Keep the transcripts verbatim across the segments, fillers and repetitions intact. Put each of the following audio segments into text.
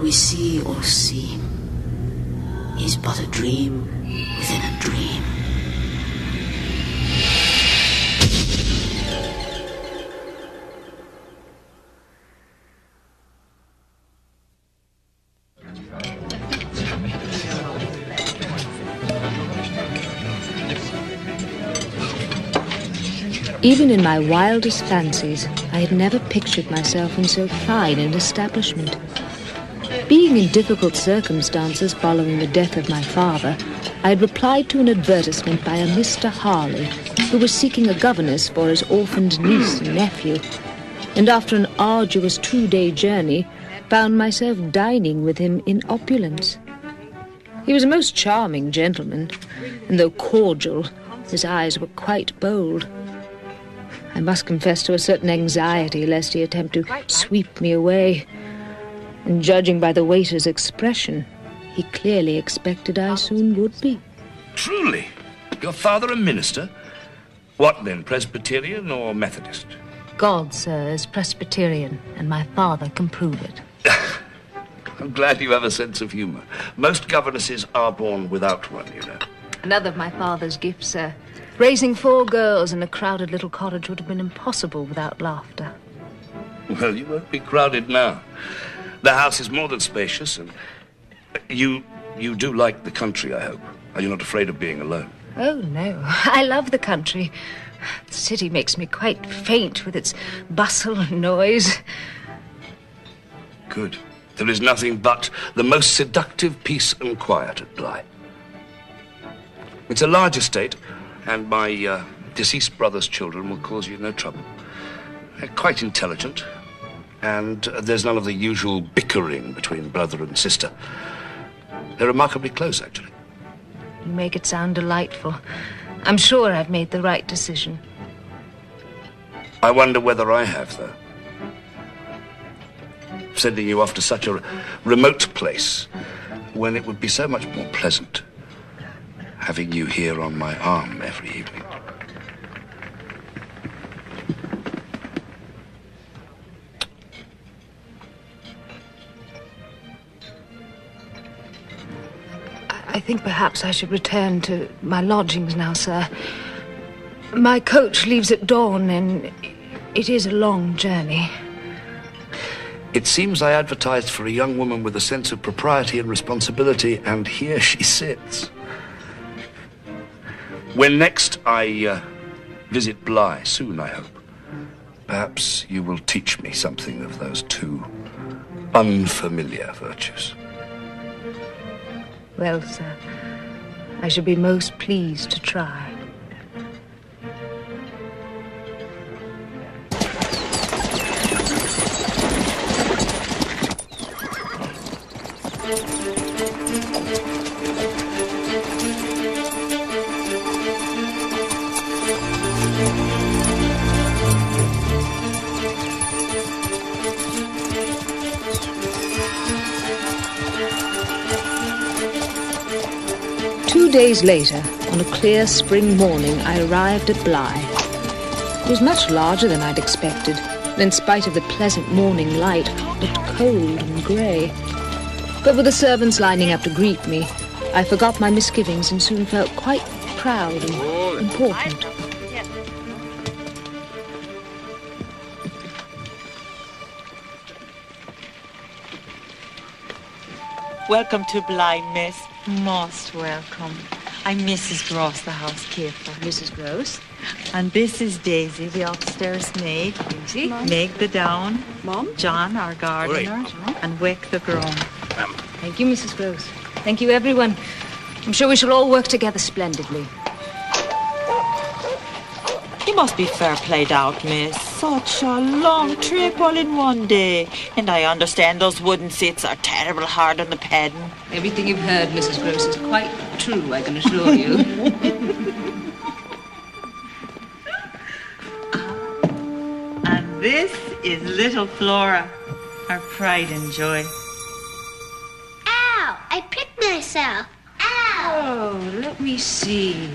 we see or seem is but a dream within a dream. Even in my wildest fancies, I had never pictured myself in so fine an establishment. Being in difficult circumstances following the death of my father, I had replied to an advertisement by a Mister Harley, who was seeking a governess for his orphaned niece and nephew, and after an arduous two-day journey, found myself dining with him in opulence. He was a most charming gentleman, and though cordial, his eyes were quite bold. I must confess to a certain anxiety lest he attempt to sweep me away. And judging by the waiter's expression, he clearly expected I soon would be. Truly? Your father a minister? What then, Presbyterian or Methodist? God, sir, is Presbyterian, and my father can prove it. I'm glad you have a sense of humour. Most governesses are born without one, you know. Another of my father's gifts, sir. Raising four girls in a crowded little cottage would have been impossible without laughter. Well, you won't be crowded now. The house is more than spacious, and you you do like the country, I hope. Are you not afraid of being alone? Oh, no. I love the country. The city makes me quite faint with its bustle and noise. Good. There is nothing but the most seductive peace and quiet at Bly. It's a large estate, and my uh, deceased brother's children will cause you no trouble. They're quite intelligent, and uh, there's none of the usual bickering between brother and sister. They're remarkably close, actually. You make it sound delightful. I'm sure I've made the right decision. I wonder whether I have, though. Sending you off to such a remote place when it would be so much more pleasant having you here on my arm every evening. I think perhaps I should return to my lodgings now, sir. My coach leaves at dawn, and it is a long journey. It seems I advertised for a young woman with a sense of propriety and responsibility, and here she sits. When next I uh, visit Bly, soon I hope, perhaps you will teach me something of those two unfamiliar virtues. Well, sir, I should be most pleased to try. Two days later, on a clear spring morning, I arrived at Bly. It was much larger than I'd expected, and in spite of the pleasant morning light, looked cold and grey. But with the servants lining up to greet me, I forgot my misgivings and soon felt quite proud and important. Welcome to Bly, miss. Most welcome. I'm Missus Gross, the housekeeper. Missus Gross. And this is Daisy, the upstairs maid. Daisy. Meg the down. Mom. John, our gardener. Right. And Wick the groom. Um, Thank you, Missus Gross. Thank you, everyone. I'm sure we shall all work together splendidly. You must be fair played out, miss. Such a long trip all in one day. And I understand those wooden seats are terrible hard on the padding. Everything you've heard, Missus Gross, is quite true, I can assure you. And this is little Flora, our pride and joy. Ow! I pricked myself. Ow! Oh, let me see.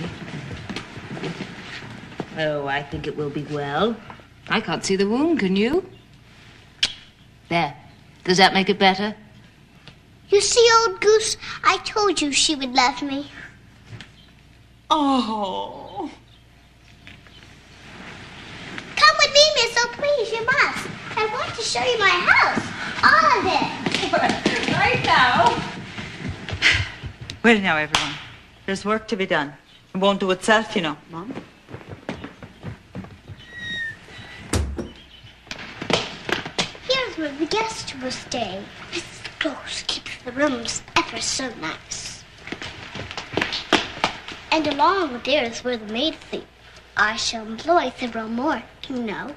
Oh, I think it will be well. I can't see the wound, can you? There. Does that make it better? You see, old goose, I told you she would love me. Oh. Come with me, miss. Oh, please, you must. I want to show you my house. All of it. Right now. Well, now, everyone. There's work to be done. It won't do itself, you know. Mom? Here's where the guests will stay. Missus Ghost keeps the rooms ever so nice. And along there is where the maids sleep. I shall employ several more, you know.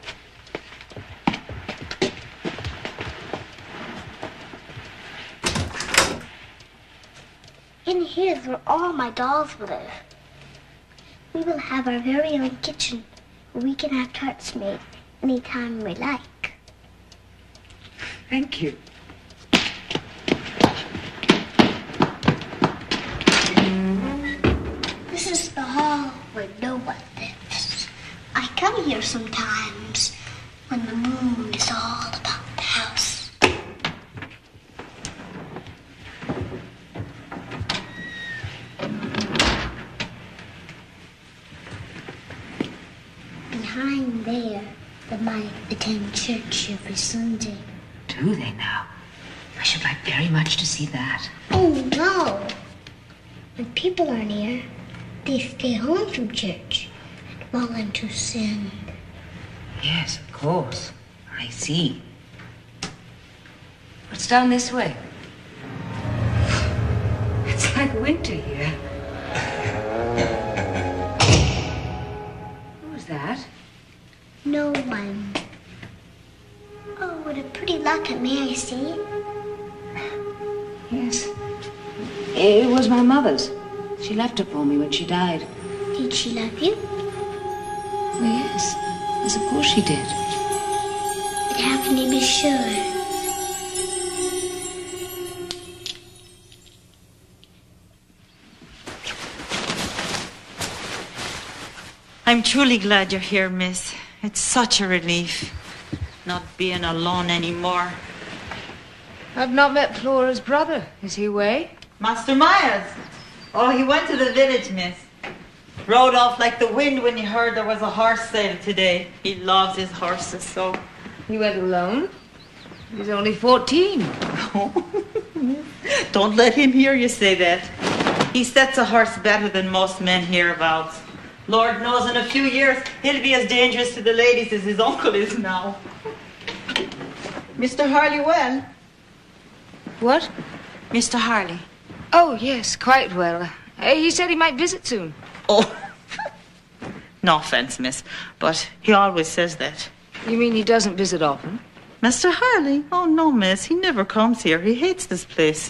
In here is where all my dolls will live. We will have our very own kitchen where we can have tarts made anytime we like. Thank you. This is the hall where no one lives. I come here sometimes when the moon is all about the house. Behind there, the mice attend church every Sunday. Do they now? I should like very much to see that. Oh, no. When people are near, they stay home from church and fall into sin. Yes, of course. I see. What's down this way? It's like winter here. Who's that? No one. Oh, what a pretty locket, may I see it? Yes. It was my mother's. She left it for me when she died. Did she love you? Oh, yes. Yes, of course she did. But how can you be sure? I'm truly glad you're here, miss. It's such a relief not being alone anymore. I've not met Flora's brother. Is he away? Master Miles. Oh, he went to the village, miss. Rode off like the wind when he heard there was a horse sale today. He loves his horses so. He went alone? He's only fourteen. Don't let him hear you say that. He sets a horse better than most men hereabouts. Lord knows in a few years he'll be as dangerous to the ladies as his uncle is now. Mister Harley well? What? Mister Harley. Oh, yes, quite well. Uh, he said he might visit soon. Oh. No offense, miss, but he always says that. You mean he doesn't visit often? Mister Harley? Oh, no, miss. He never comes here. He hates this place.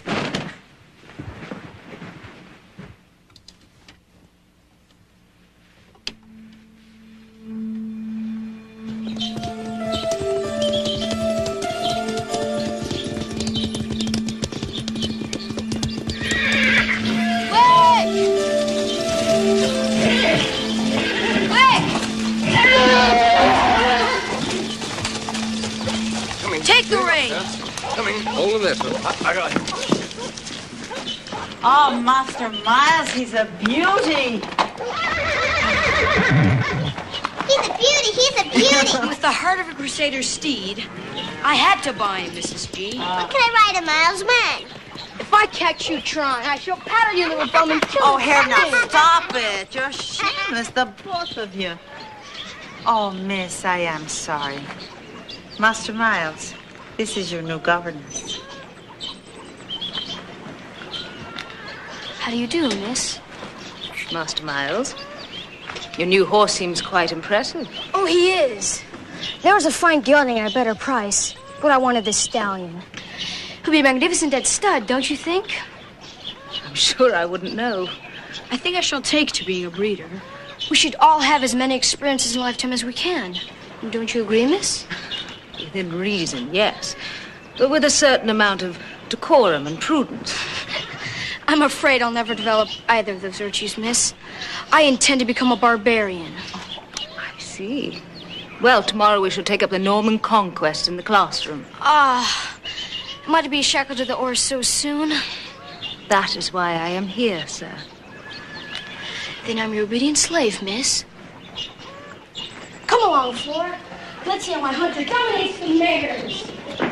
Take the reins. Coming. Hold this. I, I got him. Oh, Master Miles, he's a beauty. He's a beauty, he's a beauty. With the heart of a crusader's steed, I had to buy him, Missus G. When can I ride a Miles? When? If I catch you trying, I shall paddle you little bum and kill Oh, you. here, now, stop it. You're shameless, the both of you. Oh, miss, I am sorry. Master Miles, this is your new governess. How do you do, miss? Master Miles, your new horse seems quite impressive. Oh, he is. There was a fine gelding at a better price, but I wanted this stallion. He'll be magnificent at stud, don't you think? I'm sure I wouldn't know. I think I shall take to being a breeder. We should all have as many experiences in a lifetime as we can. Don't you agree, miss? Within reason, yes. But with a certain amount of decorum and prudence. I'm afraid I'll never develop either of those virtues, miss. I intend to become a barbarian. I see. Well, tomorrow we shall take up the Norman conquest in the classroom. Ah, Am I to be shackled to the oars so soon? That is why I am here, sir. Then I'm your obedient slave, miss. Come along, Flora. Let's see how my hunter dominates the mares.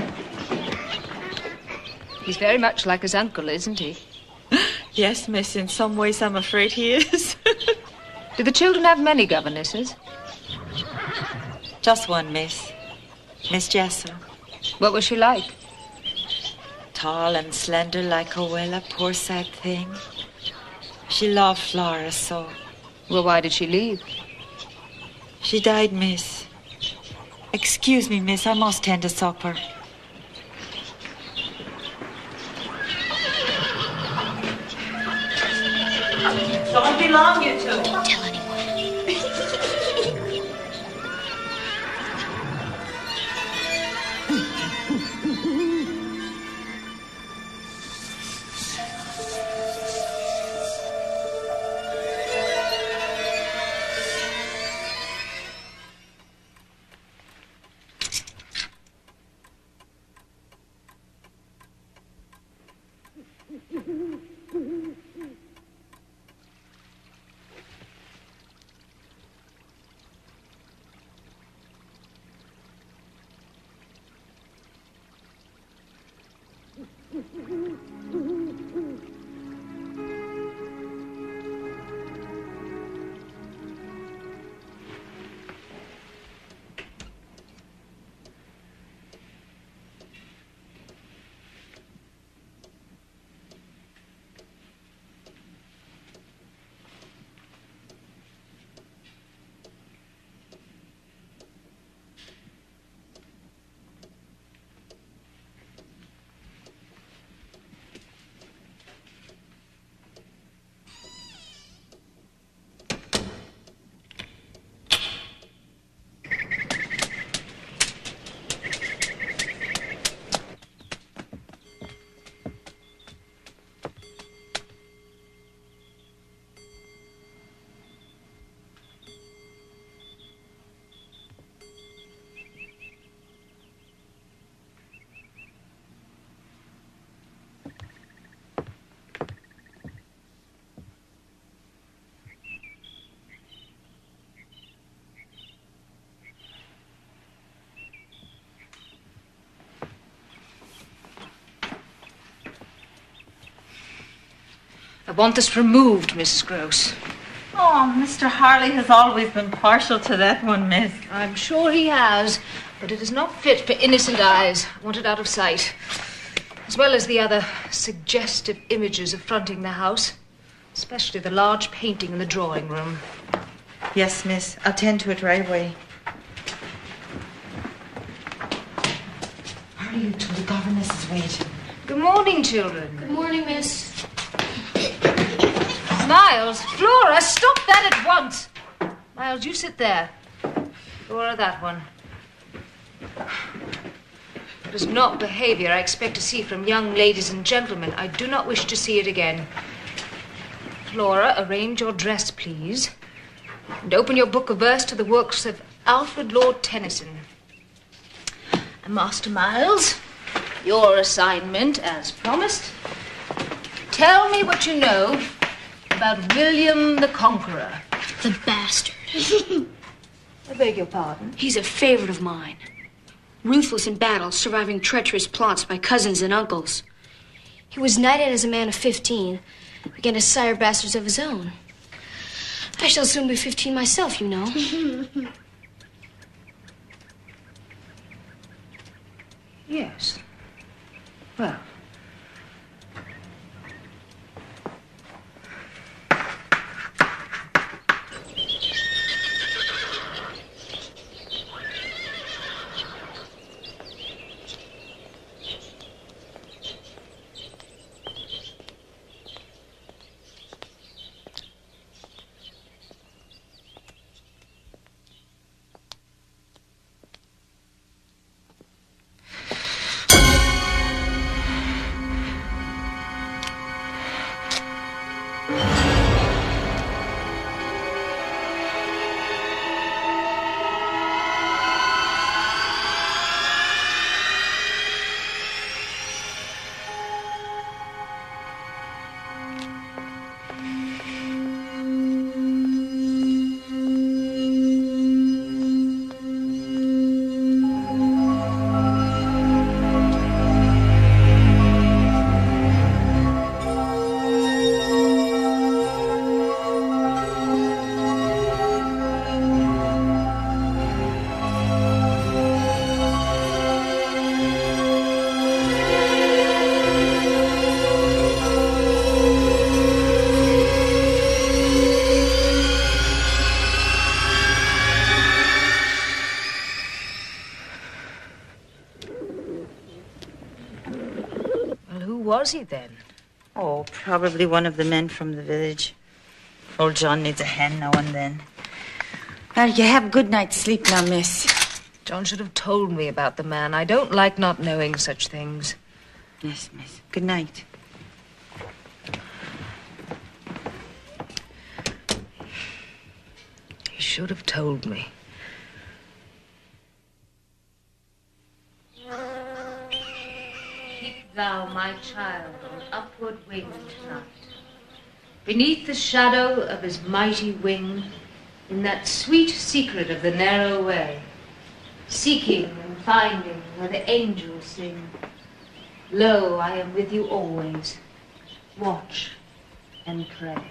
He's very much like his uncle, isn't he? Yes, miss, in some ways I'm afraid he is. Do the children have many governesses? Just one, miss. Miss Jessel. What was she like? Tall and slender like a Willa, poor sad thing. She loved Flora so. Well, why did she leave? She died, miss. Excuse me, miss, I must tend to supper. Don't be long, you two. Don't tell anyone. I want this removed, Missus Gross. Oh, Mister Harley has always been partial to that one, miss. I'm sure he has, but it is not fit for innocent eyes. I want it out of sight. As well as the other suggestive images affronting the house, especially the large painting in the drawing room. Yes, miss. I'll tend to it right away. Hurry, you two. The governess is waiting. Good morning, children. Good morning, miss. Miles, Flora, stop that at once. Miles, you sit there. Flora, that one. That is not behavior I expect to see from young ladies and gentlemen. I do not wish to see it again. Flora, arrange your dress, please. And open your book of verse to the works of Alfred Lord Tennyson. And Master Miles, your assignment, as promised. Tell me what you know about William the Conqueror. The bastard. I beg your pardon? He's a favorite of mine. Ruthless in battle, surviving treacherous plots by cousins and uncles. He was knighted as a man of fifteen, began to sire bastards of his own. I shall soon be fifteen myself, you know. Yes. Well. was he then? Oh, probably one of the men from the village. Old John needs a hand now and then. Well, you have a good night's sleep now, miss. John should have told me about the man. I don't like not knowing such things. Yes, miss. Good night. He should have told me. Keep thou, my child, on upward wing tonight. Beneath the shadow of his mighty wing, in that sweet secret of the narrow way, seeking and finding where the angels sing. Lo, I am with you always. Watch and pray.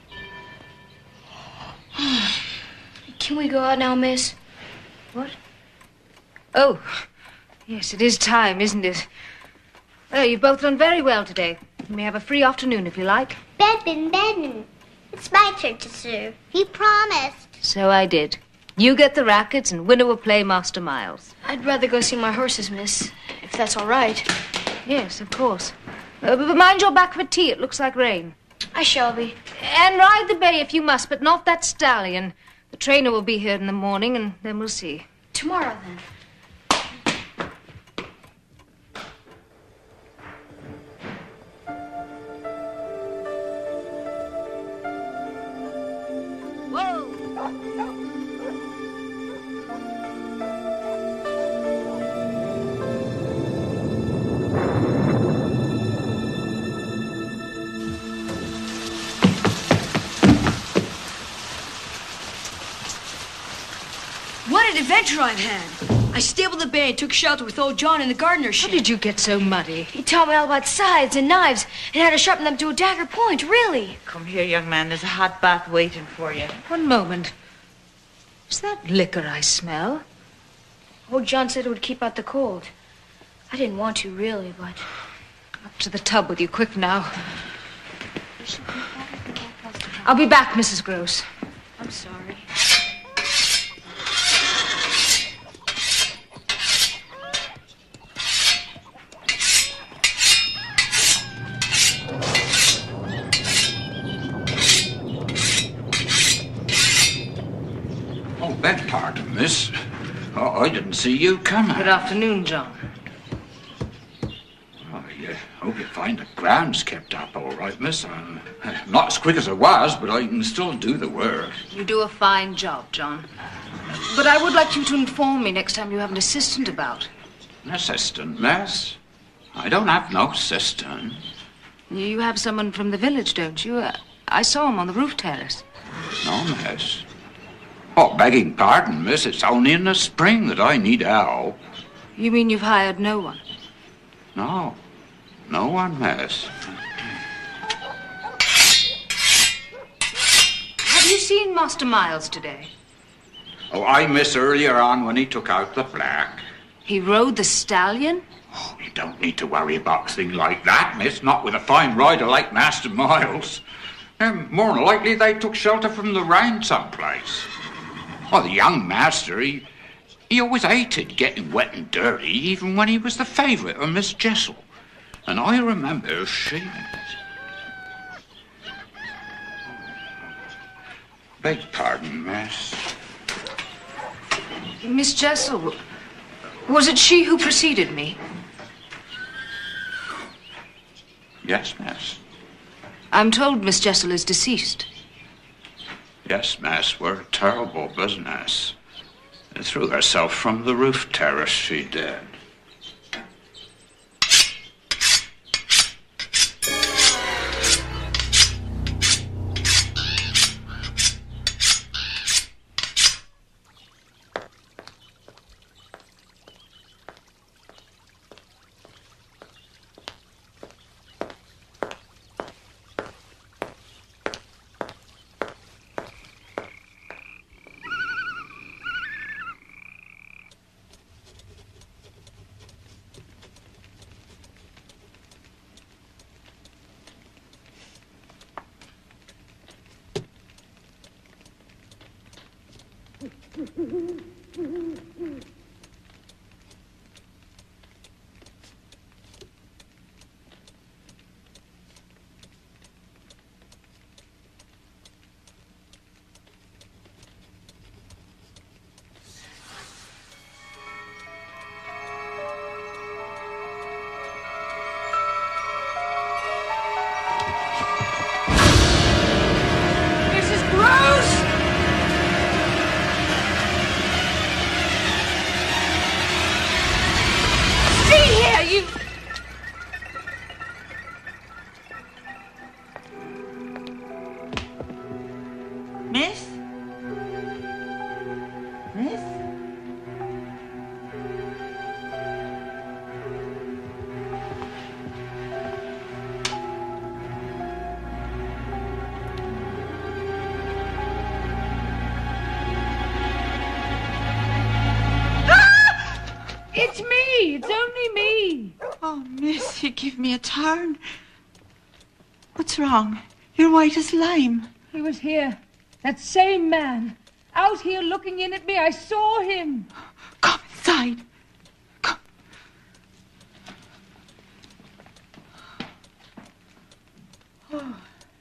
Can we go out now, miss? What? Oh, yes, it is time, isn't it? Oh, you've both done very well today. You may have a free afternoon if you like. Bedman, Bedman. It's my turn to serve. You promised. So I did. You get the rackets and Winner will play Master Miles. I'd rather go see my horses, miss, if that's all right. Yes, of course. Uh, but mind your back for tea. It looks like rain. I shall be. And ride the bay if you must, but not that stallion. The trainer will be here in the morning, and then we'll see. Tomorrow, then. What an adventure I've had. I stabled the bay and took shelter with old John in the gardener's shed. How did you get so muddy? He taught me all about scythes and knives and how to sharpen them to a dagger point, really. Come here, young man. There's a hot bath waiting for you. One moment. Is that liquor I smell? Old John said it would keep out the cold. I didn't want to, really, but... Up to the tub with you, quick now. I'll be back, Missus Gross. I'm sorry. Beg pardon, miss. Oh, I didn't see you coming. Good afternoon, John. Oh, I uh, hope you find the grounds kept up all right, miss. I'm uh, not as quick as I was, but I can still do the work. You do a fine job, John. But I would like you to inform me next time you have an assistant about. An assistant, miss? I don't have no assistant. You have someone from the village, don't you? Uh, I saw him on the roof terrace. No, miss. Oh, begging pardon, miss, it's only in the spring that I need help. You mean you've hired no one? No. No one, miss. Have you seen Master Miles today? Oh, I miss earlier on when he took out the black. He rode the stallion? Oh, you don't need to worry about a thing like that, miss. Not with a fine rider like Master Miles. Um, more than likely they took shelter from the rain someplace. Well, the young master, he, he always hated getting wet and dirty, even when he was the favourite of Miss Jessel. And I remember she... Beg pardon, miss. Miss Jessel, was it she who preceded me? Yes, miss. I'm told Miss Jessel is deceased. Yes, miss, we're a terrible business. Threw herself from the roof terrace, she did. miss? It's me. It's only me. Oh, miss, you give me a turn. What's wrong? You're white as lime. He was here. That same man. Out here looking in at me. I saw him. Come inside. Come. Oh.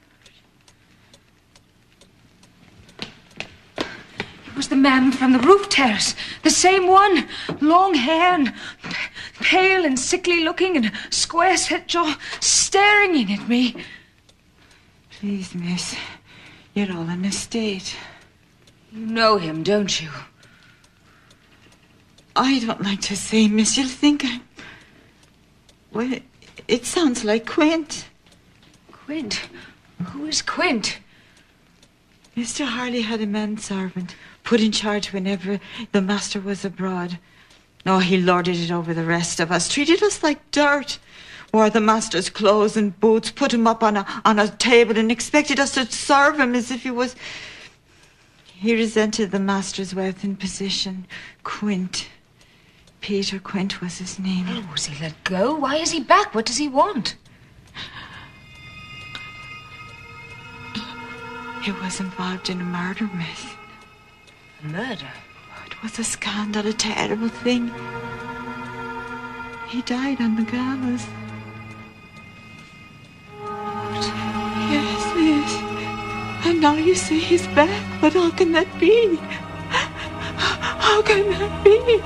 It was the man from the roof terrace. The same one. Long hair and pale and sickly looking and square set jaw, staring in at me. Please, miss. You're all in a state. You know him, don't you? I don't like to say, miss. You'll think I'm... Well, it, it sounds like Quint. Quint? Who is Quint? Mister Harley had a manservant put in charge whenever the master was abroad. Oh, he lorded it over the rest of us, treated us like dirt. Wore the master's clothes and boots, put him up on a, on a table and expected us to serve him as if he was... He resented the master's wealth and position. Quint. Peter Quint was his name. Oh, was he let go? Why is he back? What does he want? He was involved in a murder, miss. A murder? It was a scandal, a terrible thing. He died on the gallows. What? Yes, yes. And now you say he's back, but how can that be? How can that be?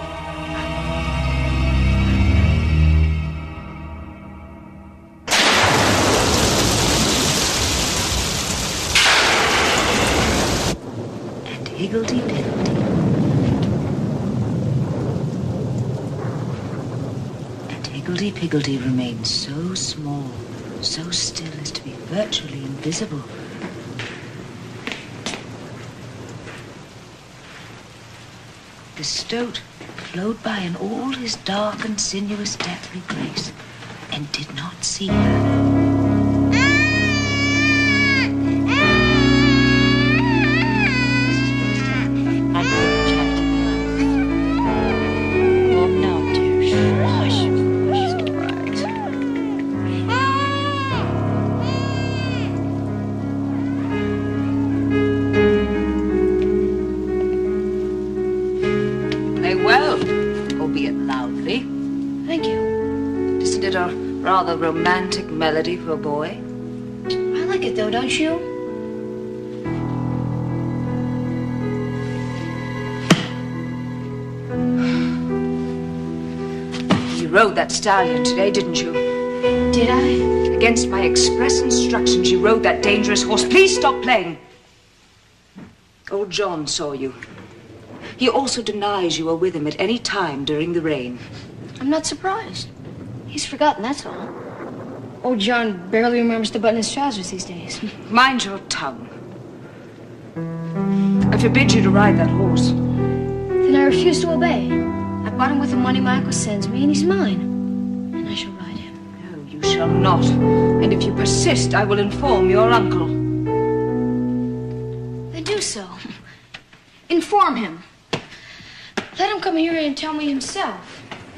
Higgledy-piggledy. And Higgledy-piggledy remained so small, so still as to be virtually invisible. The stoat flowed by in all his dark and sinuous deathly grace, and did not see her. Rather romantic melody for a boy. I like it, though, don't you? You rode that stallion today, didn't you? Did I? Against my express instructions, you rode that dangerous horse. Please stop playing. Old John saw you. He also denies you were with him at any time during the rain. I'm not surprised. He's forgotten, that's all. Old John barely remembers to button his trousers these days. Mind your tongue. I forbid you to ride that horse. Then I refuse to obey. I bought him with the money my uncle sends me, and he's mine. And I shall ride him. No, you shall not. And if you persist, I will inform your uncle. Then do so. Inform him. Let him come here and tell me himself.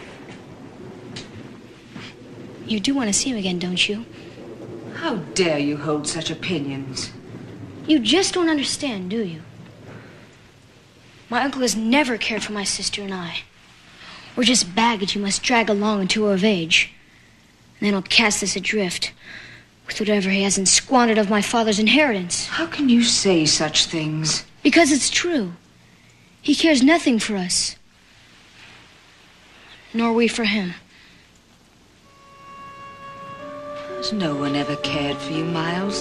You do want to see him again, don't you? How dare you hold such opinions? You just don't understand, do you? My uncle has never cared for my sister and I. We're just baggage you must drag along until we're of age. And then he'll cast us adrift with whatever he hasn't squandered of my father's inheritance. How can you say such things? Because it's true. He cares nothing for us. Nor we for him. Has no one ever cared for you, Miles?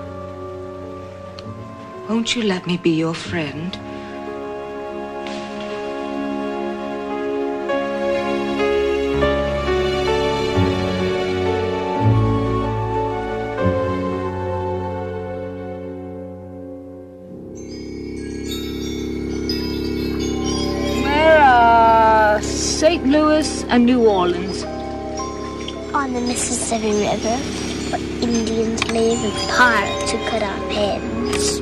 Won't you let me be your friend? Saint Louis and New Orleans. On the Mississippi River, where Indians live and pirates who cut off heads.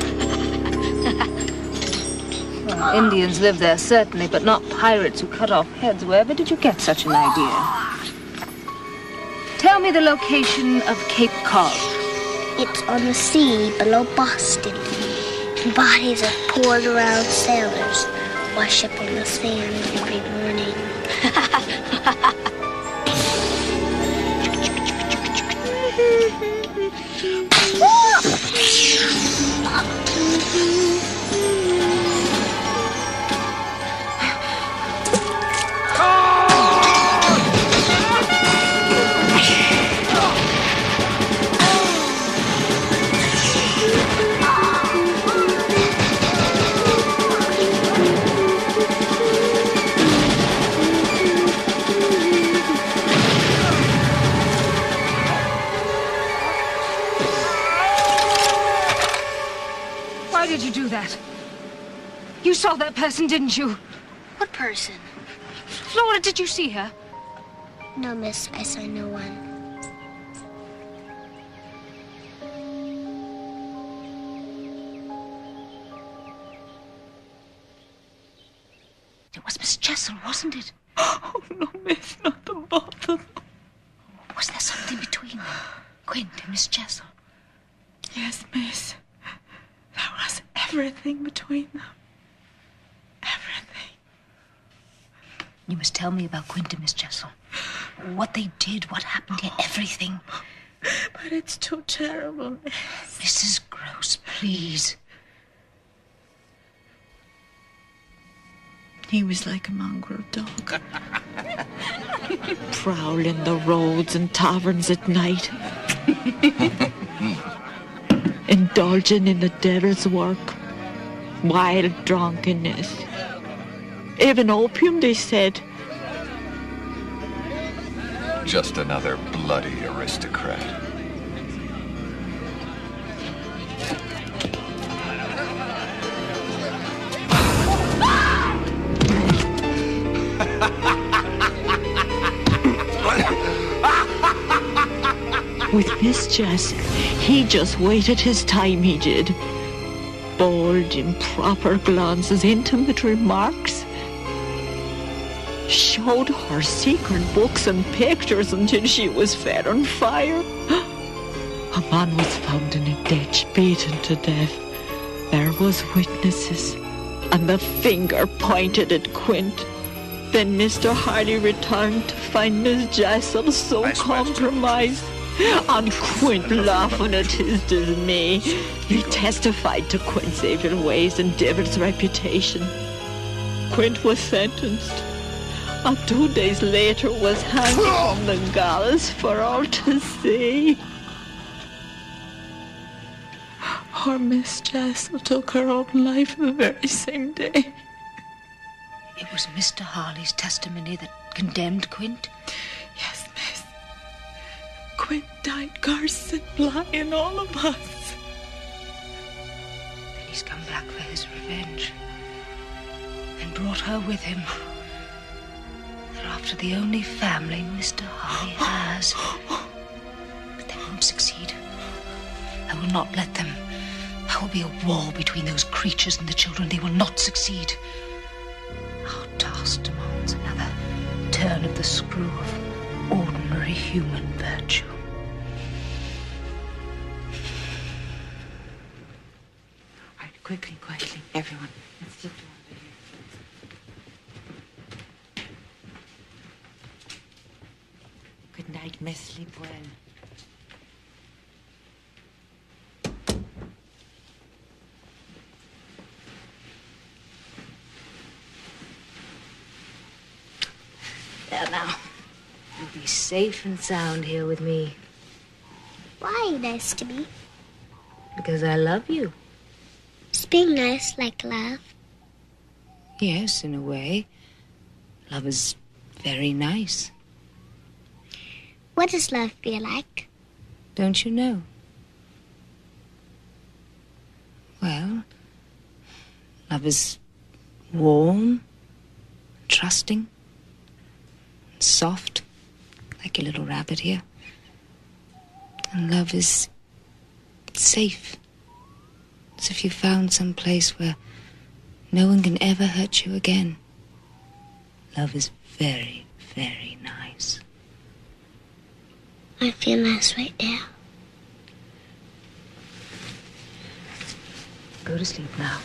Well, Indians live there, certainly, but not pirates who cut off heads. Wherever did you get such an idea? Tell me the location of Cape Cod. It's on the sea below Boston. Bodies are poured around sailors, wash up on the sand every morning. Why did you do that? You saw that person, didn't you? What person? Flora, did you see her? No, miss, I saw no one. It was Miss Jessel, wasn't it? Oh, no, miss, not the both of them. Was there something between them? Quint and Miss Jessel? Yes, miss. There was everything between them. Everything. You must tell me about Quint and Miss Jessel. What they did, what happened here, everything. But it's too terrible, miss. Missus Gross, please. He was like a mongrel dog. Prowling the roads and taverns at night. Indulging in the devil's work. Wild drunkenness. Even opium, they said. Just another bloody aristocrat. With Miss Jess, he just waited his time, he did. Bold, improper glances, intimate remarks. Showed her secret books and pictures until she was fed on fire. A man was found in a ditch, beaten to death. There was witnesses, and the finger pointed at Quint. Then Mister Hardy returned to find Miss Jessel so nice compromised. And Quint laughing at his dismay. He testified to Quint's evil ways and devil's reputation. Quint was sentenced. And two days later was hanged from the gallows for all to see. Poor Miss Jessel took her own life the very same day. It was Mister Harley's testimony that condemned Quint? Yes, miss. Quint died cursed, lying all of us. Then he's come back for his revenge. And brought her with him. They're after the only family Mister Harley has. But they won't succeed. I will not let them. There will be a war between those creatures and the children. They will not succeed. Our task demands another turn of the screw of ordinary human virtue. Right, quickly, quickly, everyone. Let's sit down here. Good night, miss. Sleep well. There now. You'll be safe and sound here with me. Why are you nice to me? Because I love you. Is being nice like love? Yes, in a way. Love is very nice. What does love feel like? Don't you know? Well, love is warm, trusting, soft, like your little rabbit here. And love is safe. As if you found some place where no one can ever hurt you again. Love is very, very nice. I feel nice right now. Go to sleep now.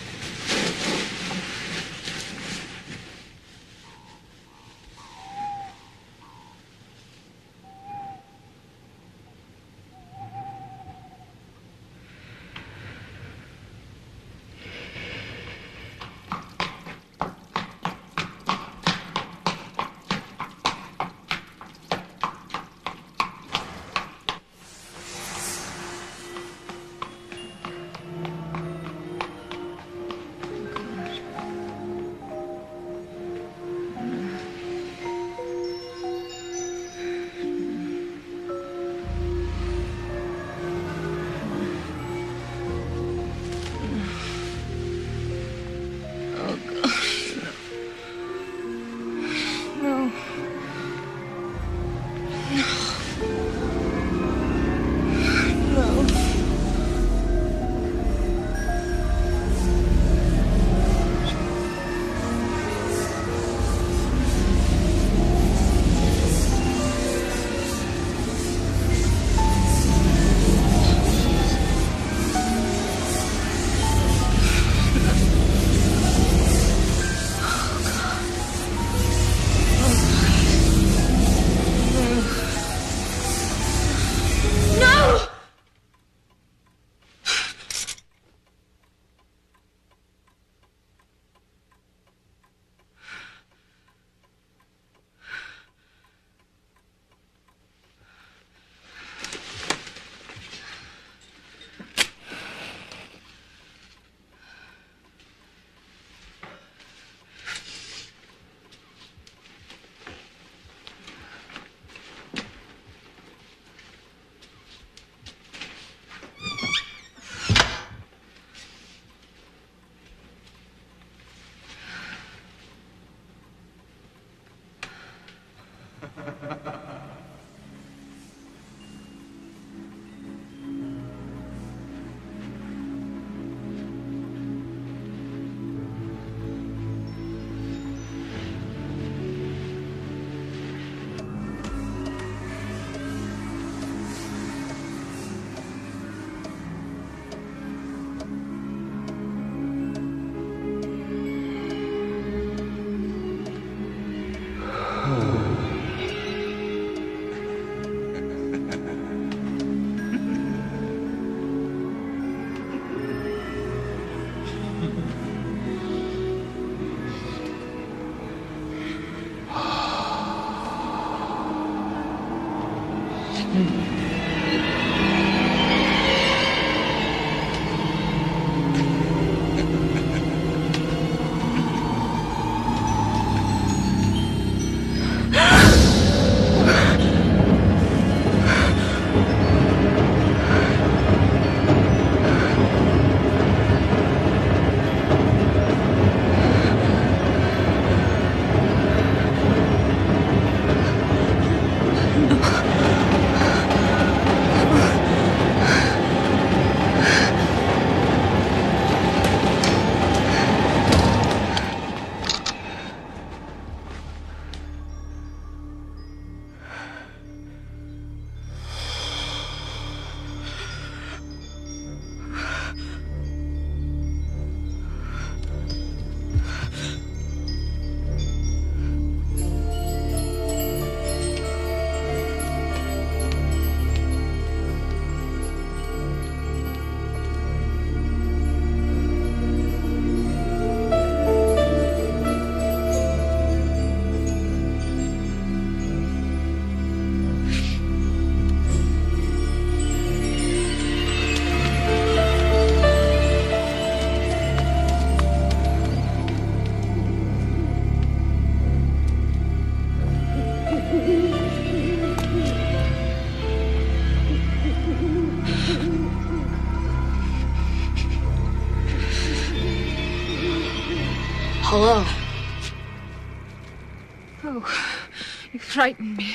Hello. Oh, You frightened me.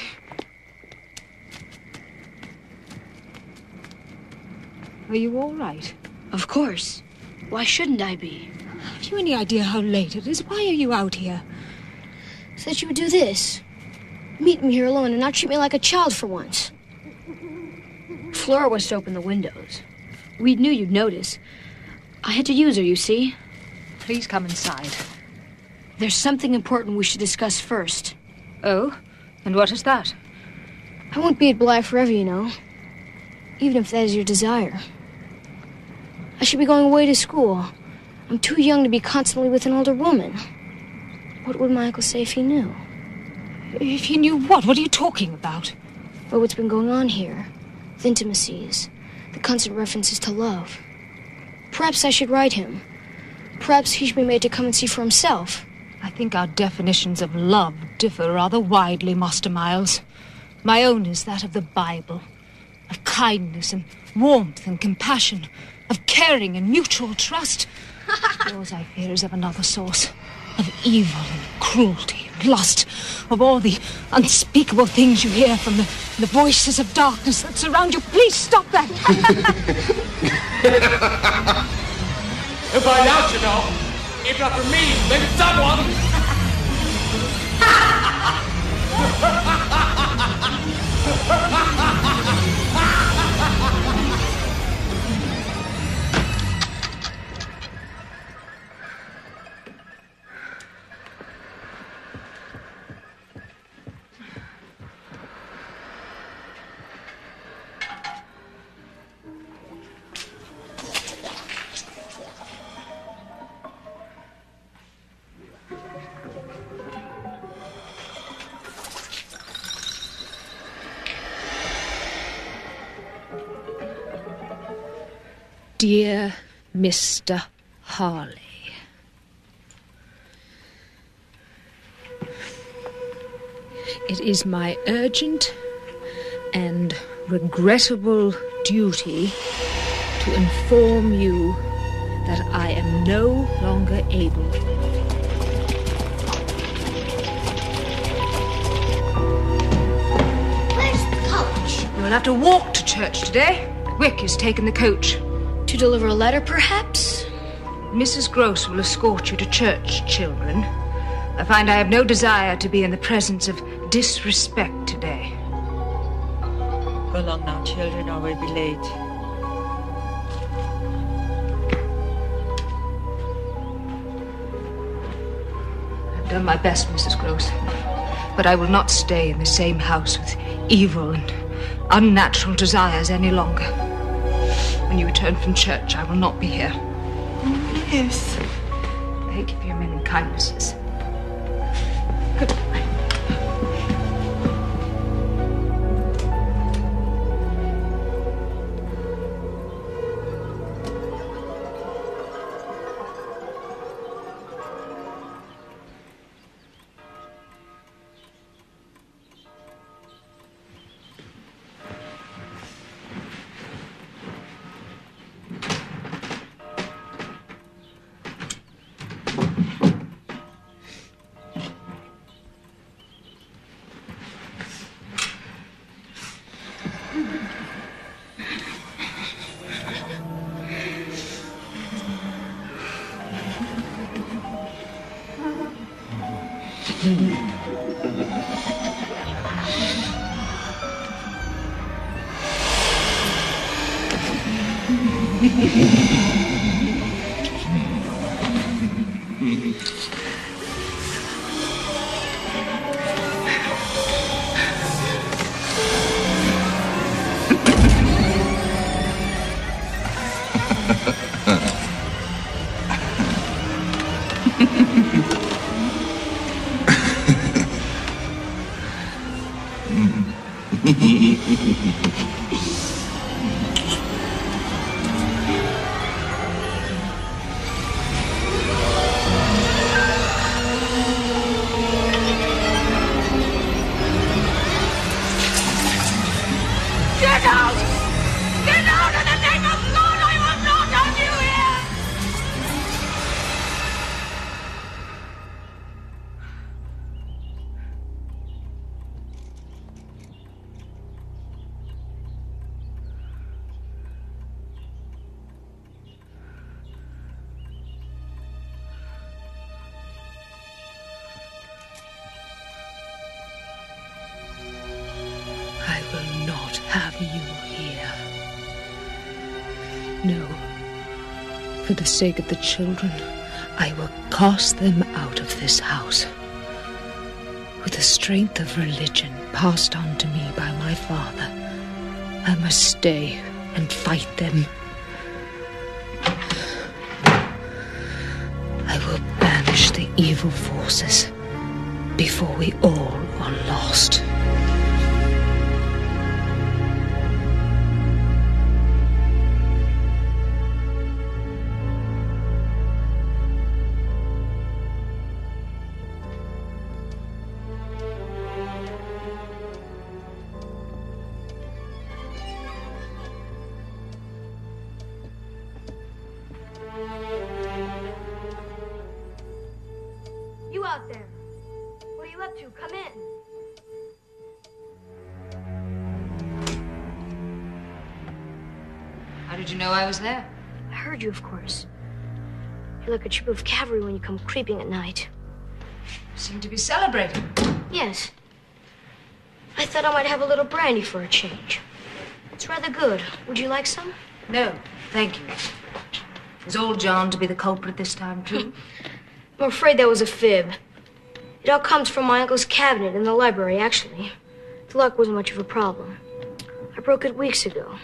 Are you all right? Of course. Why shouldn't I be? Have you any idea how late it is? Why are you out here? So that you would do this. Meet me here alone and not treat me like a child for once. Flora was to open the windows. We knew you'd notice. I had to use her, you see. Please come inside. There's something important we should discuss first. Oh? And what is that? I won't be at Bly forever, you know. Even if that is your desire. I should be going away to school. I'm too young to be constantly with an older woman. What would my uncle say if he knew? If he knew what? What are you talking about? Well, what's been going on here. The intimacies. The constant references to love. Perhaps I should write him. Perhaps he should be made to come and see for himself. I think our definitions of love differ rather widely, Master Miles. My own is that of the Bible. Of kindness and warmth and compassion. Of caring and mutual trust. Yours, I fear, is of another source. Of evil and cruelty and lust. Of all the unspeakable things you hear from the, the voices of darkness that surround you. Please stop that. If I doubt, you know, if not for me, maybe someone. Dear Mister Harley, it is my urgent and regrettable duty to inform you that I am no longer able Where's the coach? You'll have to walk to church today. Wick has taken the coach. To deliver a letter, perhaps? Missus Gross will escort you to church, children. I find I have no desire to be in the presence of disrespect today. Go along now, children, or we'll be late. I've done my best, Missus Gross. But I will not stay in the same house with evil and unnatural desires any longer. When you return from church, I will not be here. Oh, yes. Thank you for your many kindnesses. Goodbye. will not have you here. No. For the sake of the children, I will cast them out of this house. With the strength of religion passed on to me by my father, I must stay and fight them. I will banish the evil forces before we all are lost. Out there. What are you up to? Come in. How did you know I was there? I heard you, of course. You're like a troop of cavalry when you come creeping at night. You seem to be celebrating. Yes. I thought I might have a little brandy for a change. It's rather good. Would you like some? No, thank you. Is old John to be the culprit this time, too? I'm afraid that was a fib. It all comes from my uncle's cabinet in the library, actually. The lock wasn't much of a problem. I broke it weeks ago.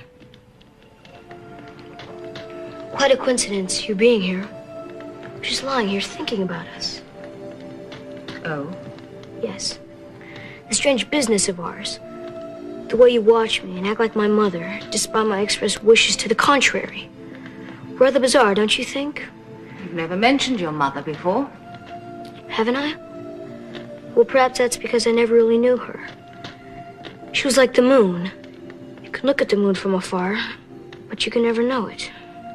Quite a coincidence, you being here. I'm just lying here thinking about us. Oh? Yes. The strange business of ours. The way you watch me and act like my mother, despite my express wishes to the contrary. Rather bizarre, don't you think? You've never mentioned your mother before. Haven't I? Well, perhaps that's because I never really knew her. She was like the moon. You can look at the moon from afar, but you can never know it.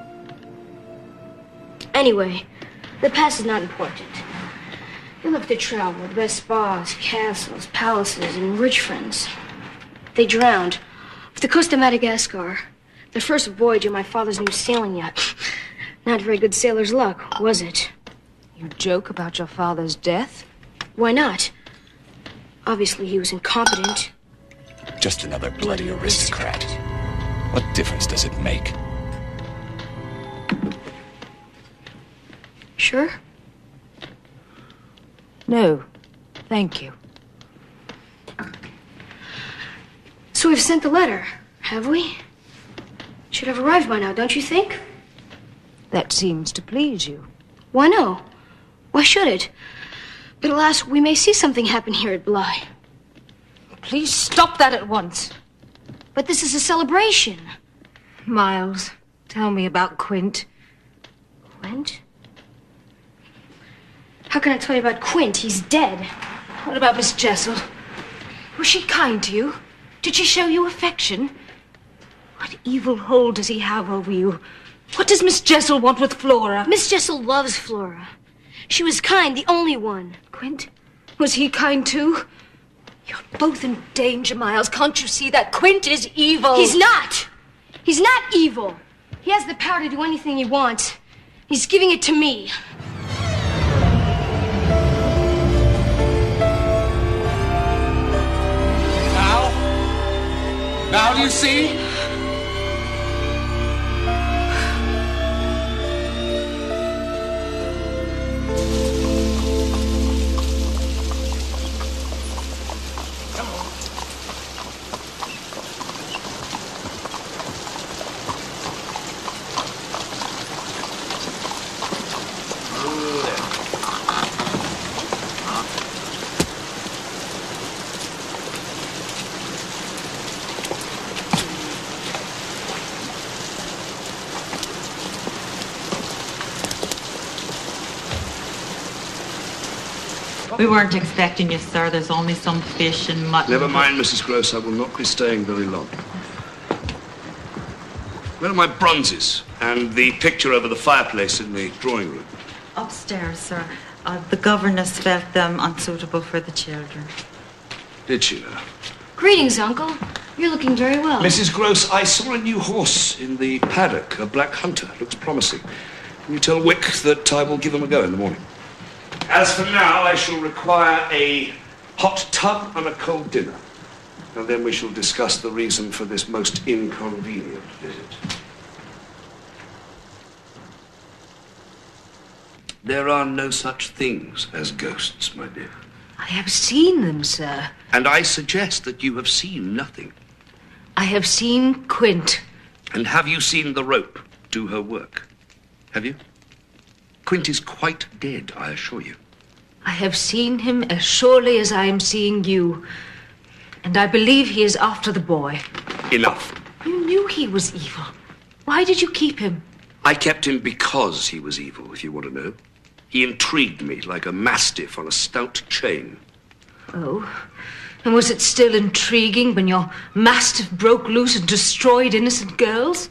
Anyway, the past is not important. You love to travel, the best spas, castles, palaces, and rich friends. They drowned off the coast of Madagascar. The first voyage of my father's new sailing yacht. Not very good sailor's luck, was it? You joke about your father's death? Why not? Obviously, he was incompetent. Just another bloody aristocrat. What difference does it make? Sure? No, thank you. So we've sent the letter, have we? Should have arrived by now, don't you think? That seems to please you. Why no? Why should it? But alas, we may see something happen here at Bly. Please stop that at once. But this is a celebration. Miles, tell me about Quint. Quint? How can I tell you about Quint? He's dead. What about Miss Jessel? Was she kind to you? Did she show you affection? What evil hold does he have over you? What does Miss Jessel want with Flora? Miss Jessel loves Flora. She was kind, the only one. Quint? Was he kind too? You're both in danger, Miles. Can't you see that Quint is evil? He's not. He's not evil. He has the power to do anything he wants. He's giving it to me. Now? Now do you see? We weren't expecting you, sir. There's only some fish and mutton. Never mind, Missus Gross. I will not be staying very long. Where are my bronzes and the picture over the fireplace in the drawing room? Upstairs, sir. Uh, the governess felt them unsuitable for the children. Did she now? Greetings, Uncle. You're looking very well. Missus Gross, I saw a new horse in the paddock, a black hunter. Looks promising. Can you tell Wick that I will give him a go in the morning? As for now, I shall require a hot tub and a cold dinner. And then we shall discuss the reason for this most inconvenient visit. There are no such things as ghosts, my dear. I have seen them, sir. And I suggest that you have seen nothing. I have seen Quint. And have you seen the rope do her work? Have you? Quint is quite dead, I assure you. I have seen him as surely as I am seeing you. And I believe he is after the boy. Enough. You knew he was evil. Why did you keep him? I kept him because he was evil, if you want to know. He intrigued me like a mastiff on a stout chain. Oh? And was it still intriguing when your mastiff broke loose and destroyed innocent girls?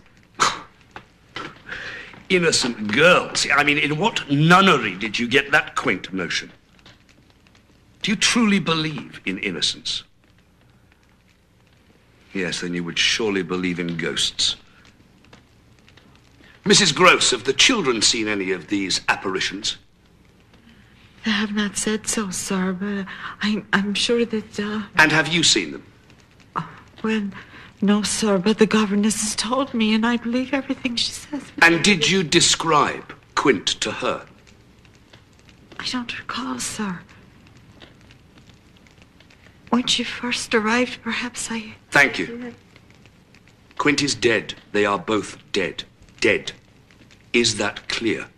Innocent girls? I mean, in what nunnery did you get that quaint notion? Do you truly believe in innocence? Yes, then you would surely believe in ghosts. Missus Gross, have the children seen any of these apparitions? They have not said so, sir, but I'm, I'm sure that... Uh... And have you seen them? Oh, well, no, sir, but the governess has told me, and I believe everything she says. And did you describe Quint to her? I don't recall, sir. When she first arrived, perhaps I... Thank you. Quint is dead. They are both dead. Dead. Is that clear?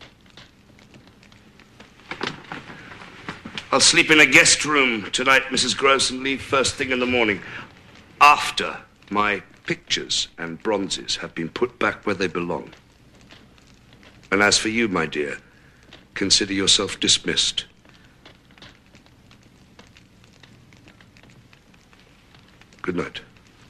I'll sleep in a guest room tonight, Missus Gross, and leave first thing in the morning, after my pictures and bronzes have been put back where they belong. And as for you, my dear, consider yourself dismissed. Good night.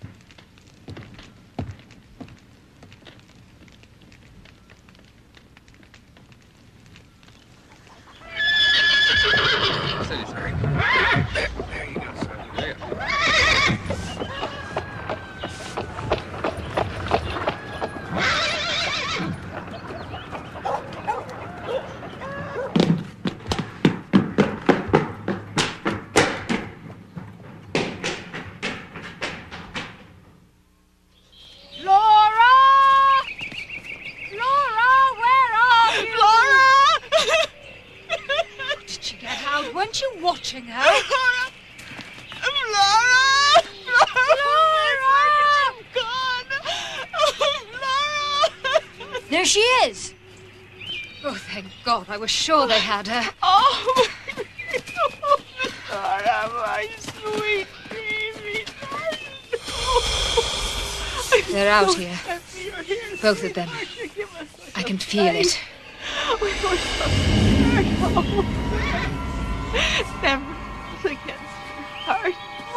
I was sure they had her. Oh, Laura, my sweet baby. They're out here. Both of them. I can feel it. We were so scared. Never against your heart.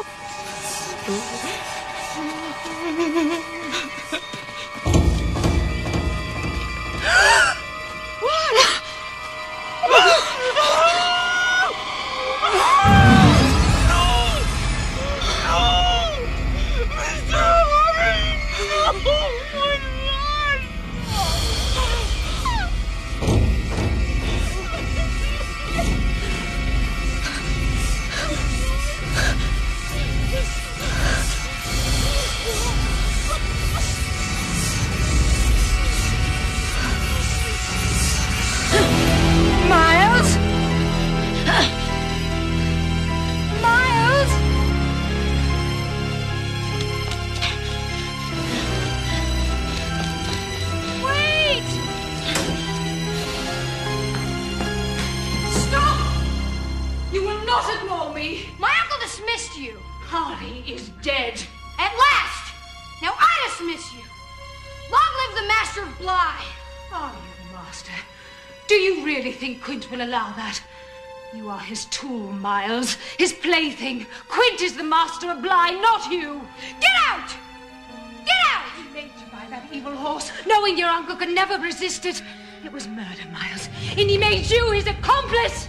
Quint will allow that. You are his tool, Miles. His plaything. Quint is the master of Bly, not you. Get out! Get out! He made you buy that evil horse, knowing your uncle could never resist it. It was murder, Miles. And he made you his accomplice.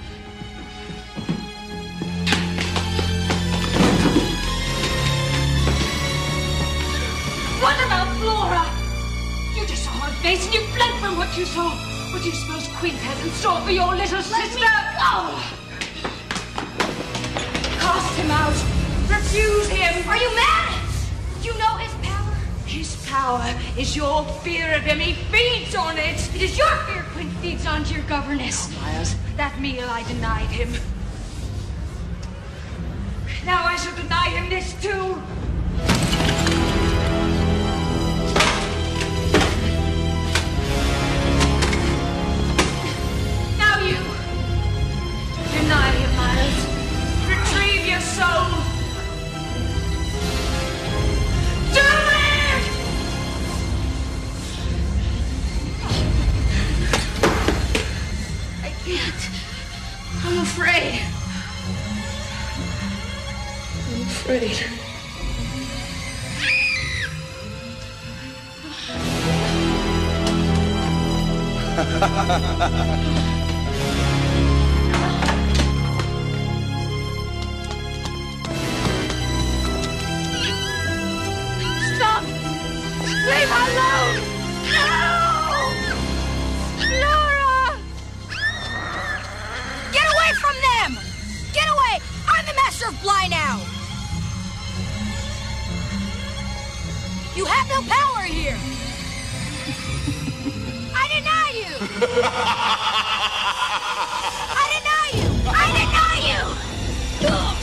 What about Flora? You just saw her face and you fled from what you saw. What do you suppose Quint has in store for your little sister? Let me go! Cast him out! Refuse him. Are you mad? You know his power? His power is your fear of him. He feeds on it. It is your fear Quinn feeds onto your governess. Oh, Miles, that meal I denied him. Now I shall deny him this too. Now you deny him, Miles. Retrieve your soul. Do it! I can't. I'm afraid. I'm afraid. Stop! Leave her alone! No! Laura! Get away from them! Get away! I'm the master of Bly now! You have no power here! I deny you! I deny you! I deny you! Ugh.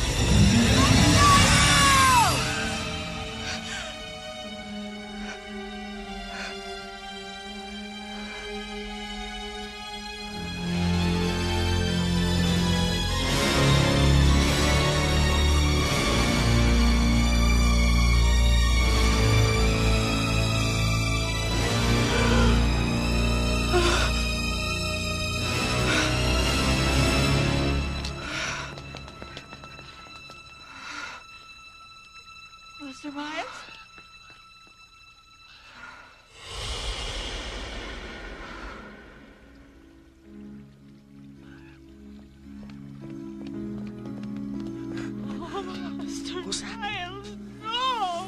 Mister Miles? Oh, Mister Miles, no!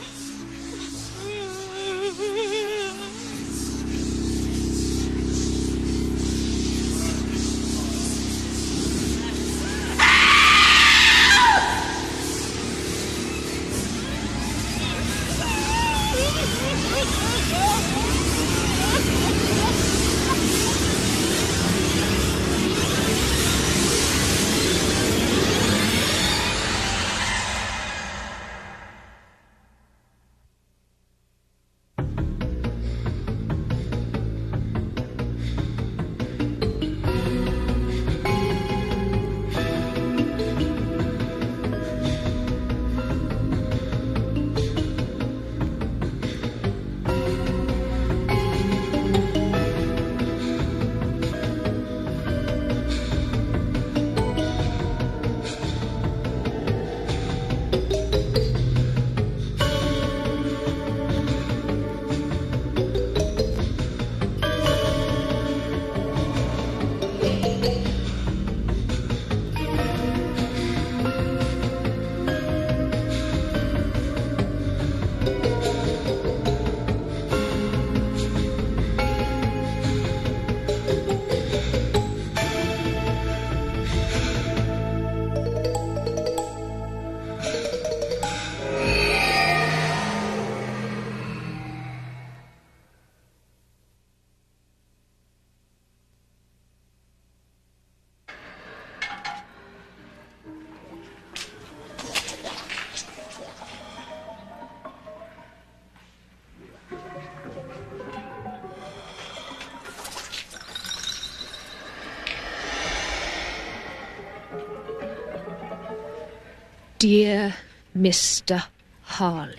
Dear Mister Harley,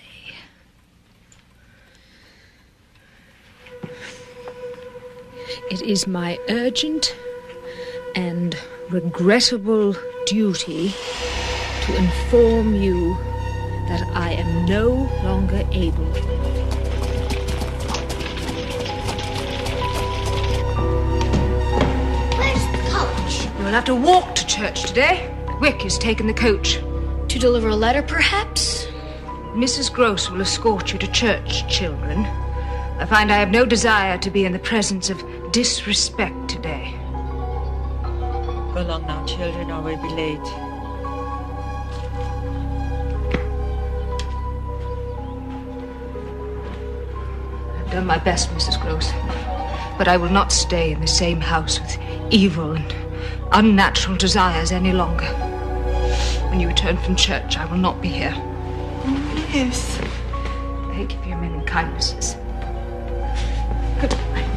it is my urgent and regrettable duty to inform you that I am no longer able Where's the coach? You'll have to walk to church today. Wick has taken the coach. To deliver a letter, perhaps? Missus Gross will escort you to church, children. I find I have no desire to be in the presence of disrespect today. Go along now, children, or we'll be late. done my best, Missus Gross. But I will not stay in the same house with evil and unnatural desires any longer. When you return from church, I will not be here. Oh, Miss. Thank you for your many kindnesses. Goodbye.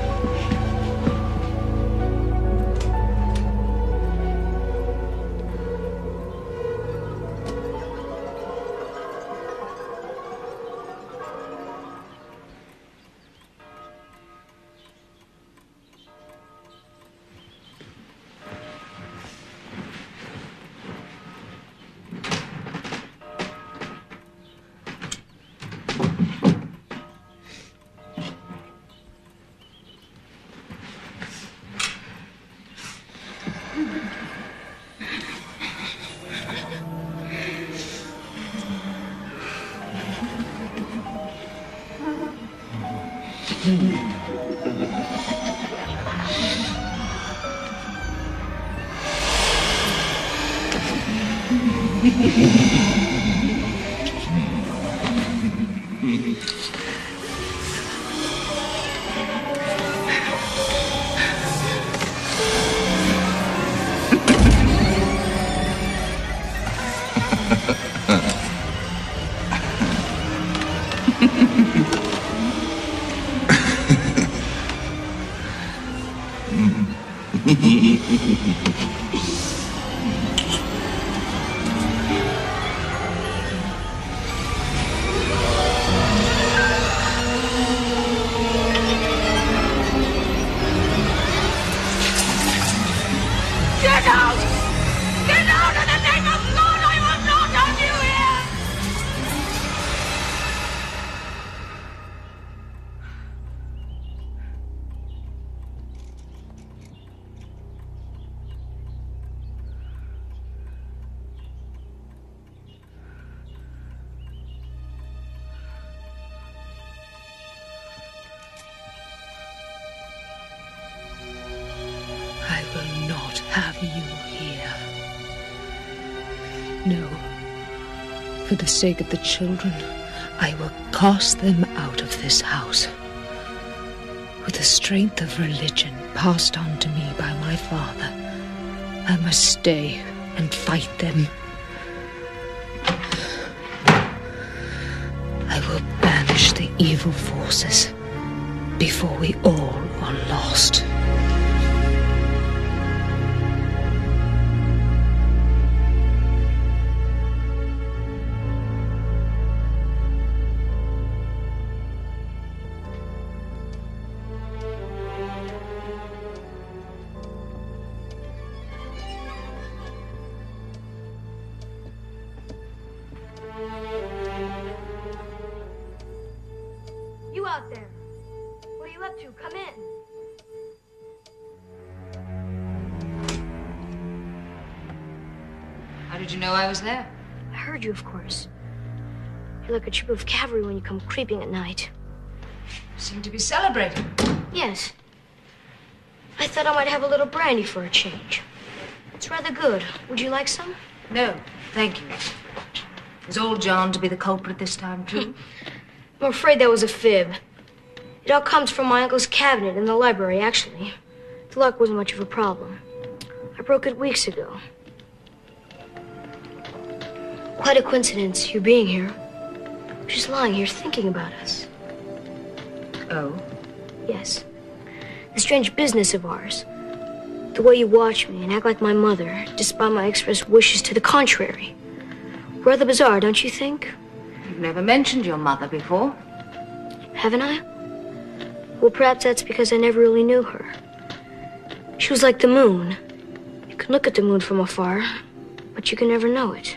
For the sake of the children, I will cast them out of this house. With the strength of religion passed on to me by my father, I must stay and fight them. I will banish the evil forces before we all are lost. I was there. I heard you, of course. You're like a troop of cavalry when you come creeping at night. You seem to be celebrating. Yes. I thought I might have a little brandy for a change. It's rather good. Would you like some? No, thank you. Is old John to be the culprit this time, too? I'm afraid that was a fib. It all comes from my uncle's cabinet in the library, actually. The lock wasn't much of a problem. I broke it weeks ago. Quite a coincidence, you being here. She's lying here thinking about us. Oh? Yes. The strange business of ours. The way you watch me and act like my mother, despite my express wishes to the contrary. Rather bizarre, don't you think? You've never mentioned your mother before. Haven't I? Well, perhaps that's because I never really knew her. She was like the moon. You can look at the moon from afar, but you can never know it.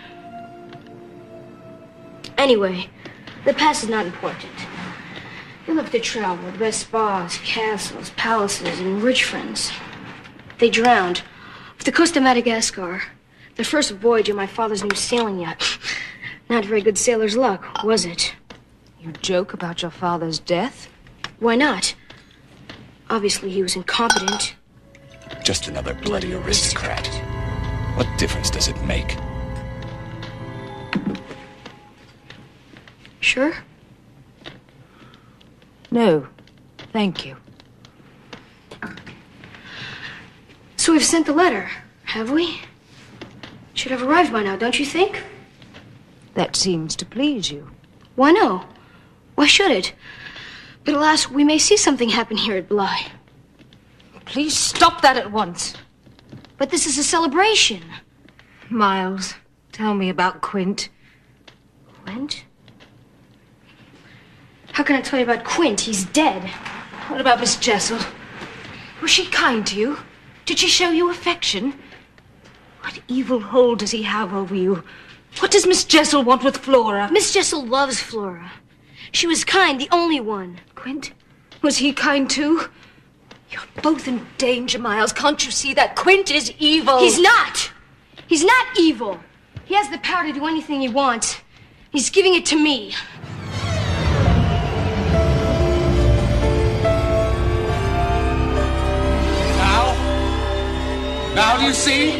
Anyway, the past is not important. You love to travel, the best spas, castles, palaces, and rich friends. They drowned off the coast of Madagascar. The first voyage of my father's new sailing yacht. Not very good sailor's luck, was it? You joke about your father's death? Why not? Obviously, he was incompetent. Just another bloody aristocrat. What difference does it make? Sure? No, thank you. So we've sent the letter, have we? Should have arrived by now, don't you think? That seems to please you. Why no? Why should it? But alas, we may see something happen here at Bly. Please stop that at once. But this is a celebration. Miles, tell me about Quint. Quint? How can I tell you about Quint? He's dead. What about Miss Jessel? Was she kind to you? Did she show you affection? What evil hold does he have over you? What does Miss Jessel want with Flora? Miss Jessel loves Flora. She was kind, the only one. Quint? Was he kind too? You're both in danger, Miles. Can't you see that Quint is evil? He's not! He's not evil. He has the power to do anything he wants. He's giving it to me. Now? Now do you see?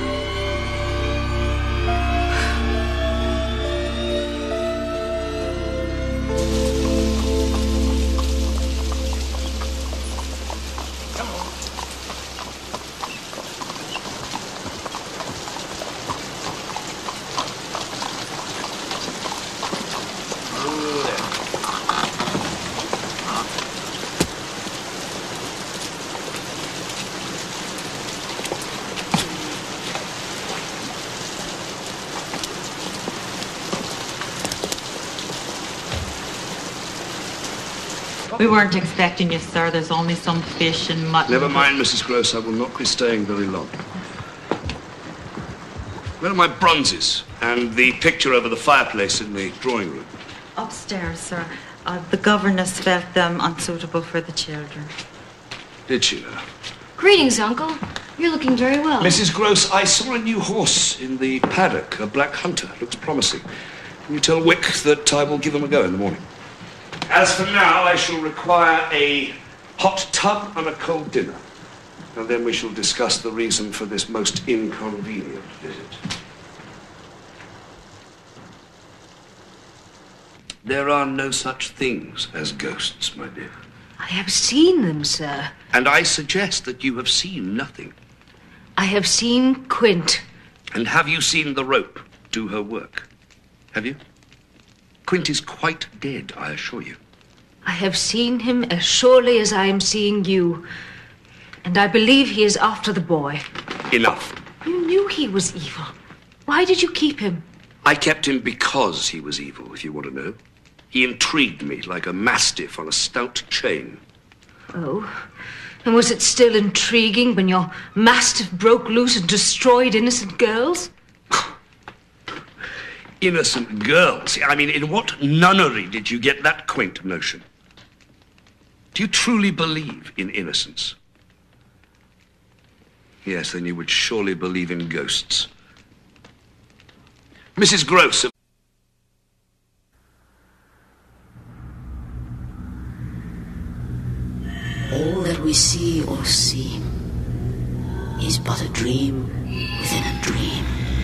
We weren't expecting you, sir. There's only some fish and mutton. Never mind, Missus Gross. I will not be staying very long. Where are my bronzes and the picture over the fireplace in the drawing room? Upstairs, sir. Uh, the governess felt them unsuitable for the children. Did she now? Greetings, Uncle. You're looking very well. Missus Gross, I saw a new horse in the paddock, a black hunter. Looks promising. Can you tell Wick that I will give him a go in the morning? As for now, I shall require a hot tub and a cold dinner. And then we shall discuss the reason for this most inconvenient visit. There are no such things as ghosts, my dear. I have seen them, sir. And I suggest that you have seen nothing. I have seen Quint. And have you seen the rope do her work? Have you? Quint is quite dead, I assure you. I have seen him as surely as I am seeing you. And I believe he is after the boy. Enough. You knew he was evil. Why did you keep him? I kept him because he was evil, if you want to know. He intrigued me like a mastiff on a stout chain. Oh? And was it still intriguing when your mastiff broke loose and destroyed innocent girls? Innocent girls? I mean, in what nunnery did you get that quaint notion? Do you truly believe in innocence? Yes, then you would surely believe in ghosts. Missus Gross. All that we see or seem is but a dream within a dream.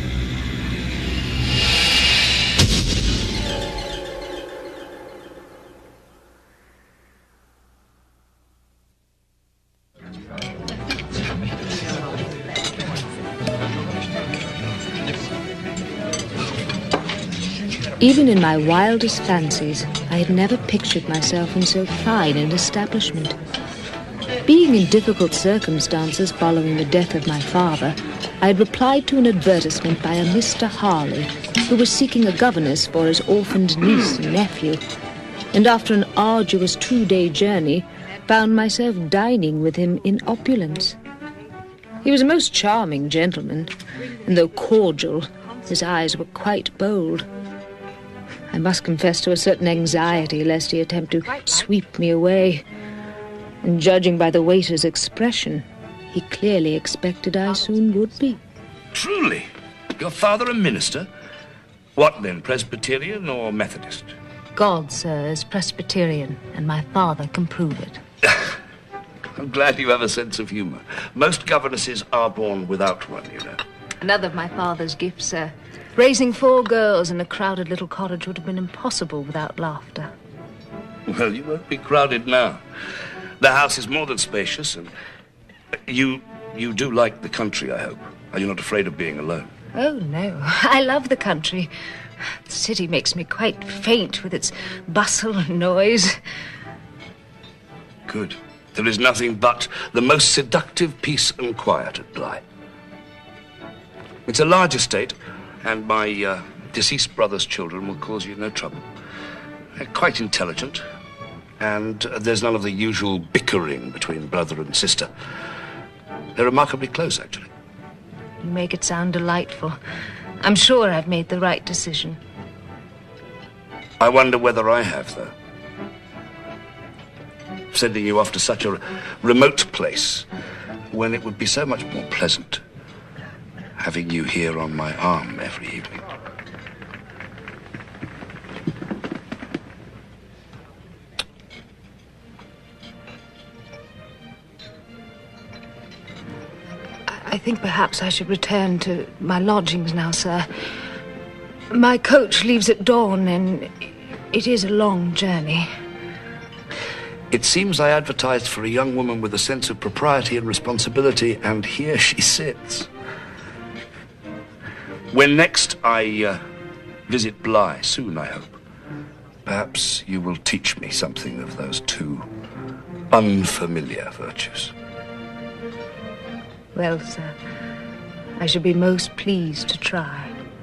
Even in my wildest fancies, I had never pictured myself in so fine an establishment. Being in difficult circumstances following the death of my father, I had replied to an advertisement by a Mister Harley, who was seeking a governess for his orphaned niece and nephew, and after an arduous two-day journey, found myself dining with him in opulence. He was a most charming gentleman, and though cordial, his eyes were quite bold. I must confess to a certain anxiety lest he attempt to sweep me away. And judging by the waiter's expression, he clearly expected I soon would be. Truly? Your father a minister? What then, Presbyterian or Methodist? God, sir, is Presbyterian, and my father can prove it. I'm glad you have a sense of humour. Most governesses are born without one, you know. Another of my father's gifts, sir. Raising four girls in a crowded little cottage would have been impossible without laughter. Well, you won't be crowded now. The house is more than spacious, and you you do like the country, I hope. Are you not afraid of being alone? Oh, no. I love the country. The city makes me quite faint with its bustle and noise. Good. There is nothing but the most seductive peace and quiet at Bly. It's a large estate, and my uh, deceased brother's children will cause you no trouble. They're quite intelligent, and uh, there's none of the usual bickering between brother and sister. They're remarkably close, actually. You make it sound delightful. I'm sure I've made the right decision. I wonder whether I have, though. Sending you off to such a remote place when it would be so much more pleasant having you here on my arm every evening. I think perhaps I should return to my lodgings now, sir. My coach leaves at dawn, and it is a long journey. It seems I advertised for a young woman with a sense of propriety and responsibility, and here she sits. When next I uh, visit Bly, soon I hope, perhaps you will teach me something of those two unfamiliar virtues. Well, sir, I should be most pleased to try.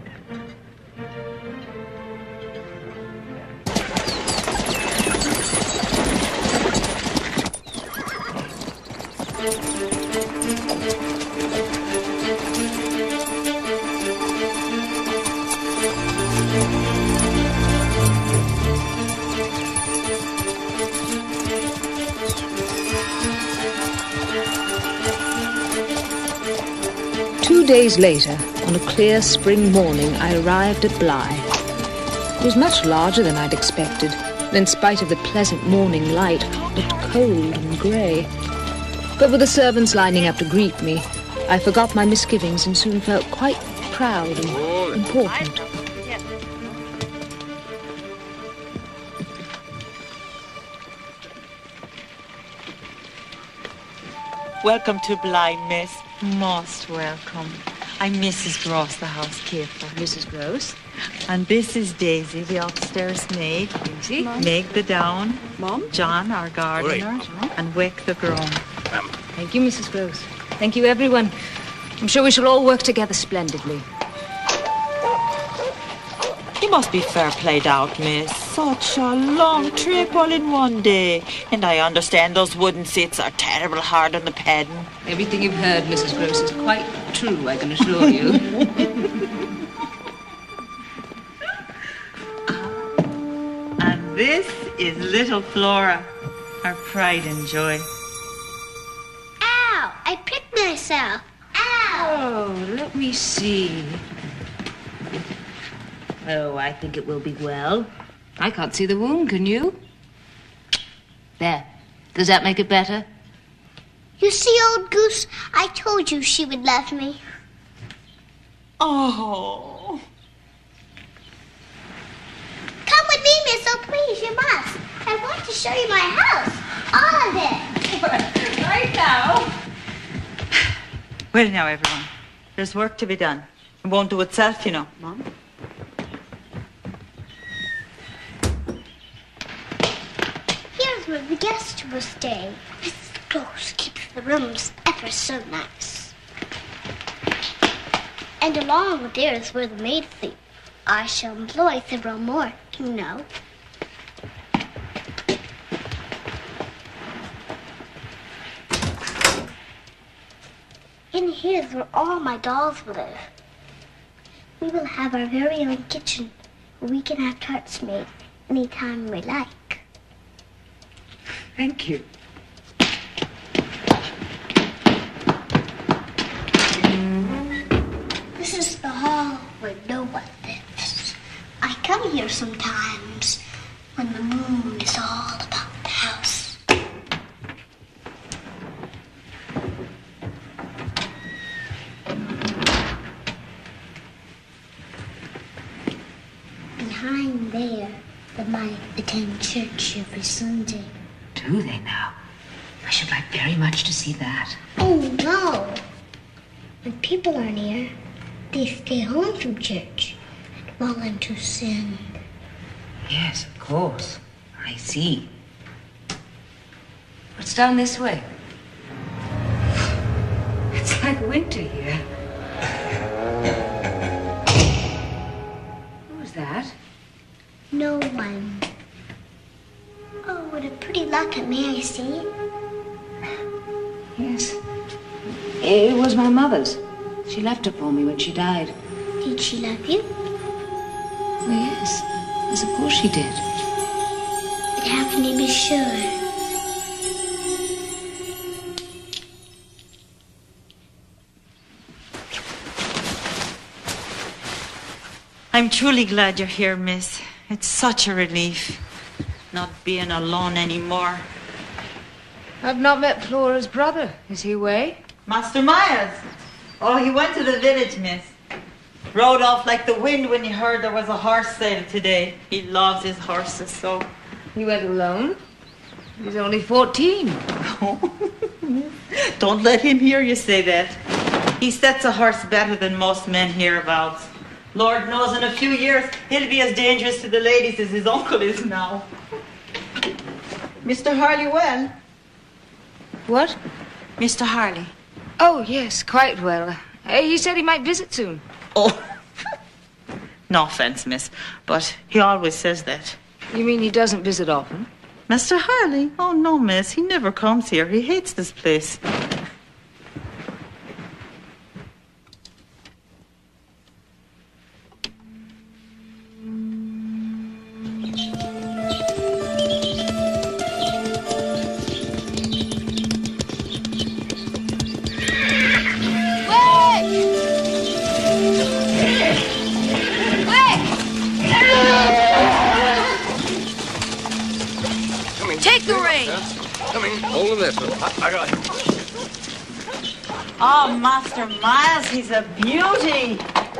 Two days later, on a clear spring morning, I arrived at Bly. It was much larger than I'd expected, and in spite of the pleasant morning light, looked cold and grey. But with the servants lining up to greet me, I forgot my misgivings and soon felt quite proud and important. Welcome to Bly, miss. Most welcome. I'm Missus Gross, the housekeeper. Missus Gross? And this is Daisy, the upstairs maid. Daisy? Meg the down. Mom? John, our gardener. And Wick the groom. Thank you, Missus Gross. Thank you, everyone. I'm sure we shall all work together splendidly. You must be fair played out, miss. Such a long trip all in one day. And I understand those wooden seats are terrible hard on the padding. Everything you've heard, Missus Gross, is quite true, I can assure you. And this is little Flora, our pride and joy. Ow! I pricked myself. Ow! Oh, let me see. Oh, I think it will be well. I can't see the wound, can you? There. Does that make it better? You see, old goose, I told you she would love me. Oh. Come with me, miss. Oh, please, you must. I want to show you my house. All of it. Right now. Well, now, everyone. There's work to be done. It won't do itself, you know. Mom? Here's where the guests will stay. Missus Gross keeps the rooms ever so nice. And along there is where the maids sleep. I shall employ several more, you know. In here is where all my dolls will live. We will have our very own kitchen where we can have tarts made anytime we like. Thank you. This is the hall where no one lives. I come here sometimes when the moon is all about the house. Behind there They might attend church every Sunday. Do they now? I should like very much to see that. Oh, no. When people are near, they stay home from church and fall into sin. Yes, of course. I see. What's down this way? It's like winter here. Who's that? No one. Oh, what a pretty locket. May I see it? Yes. It was my mother's. She left it for me when she died. Did she love you? Oh, yes. Yes, of course she did. But how can you be sure? I'm truly glad you're here, miss. It's such a relief not being alone anymore. I've not met Flora's brother. Is he away? Master Miles. Oh, he went to the village, miss. Rode off like the wind when he heard there was a horse sale today. He loves his horses so. He went alone? He's only fourteen. Don't let him hear you say that. He sets a horse better than most men hereabouts. Lord knows in a few years he'll be as dangerous to the ladies as his uncle is now. Mister Harley well? What? Mister Harley. Oh, yes, quite well. Uh, he said he might visit soon. Oh. No offense, miss, but he always says that. You mean he doesn't visit often? Mister Harley? Oh, no, miss. He never comes here. He hates this place. Take the reins. Coming. Hold of this. I, I got him. Oh, Master Miles, he's a beauty.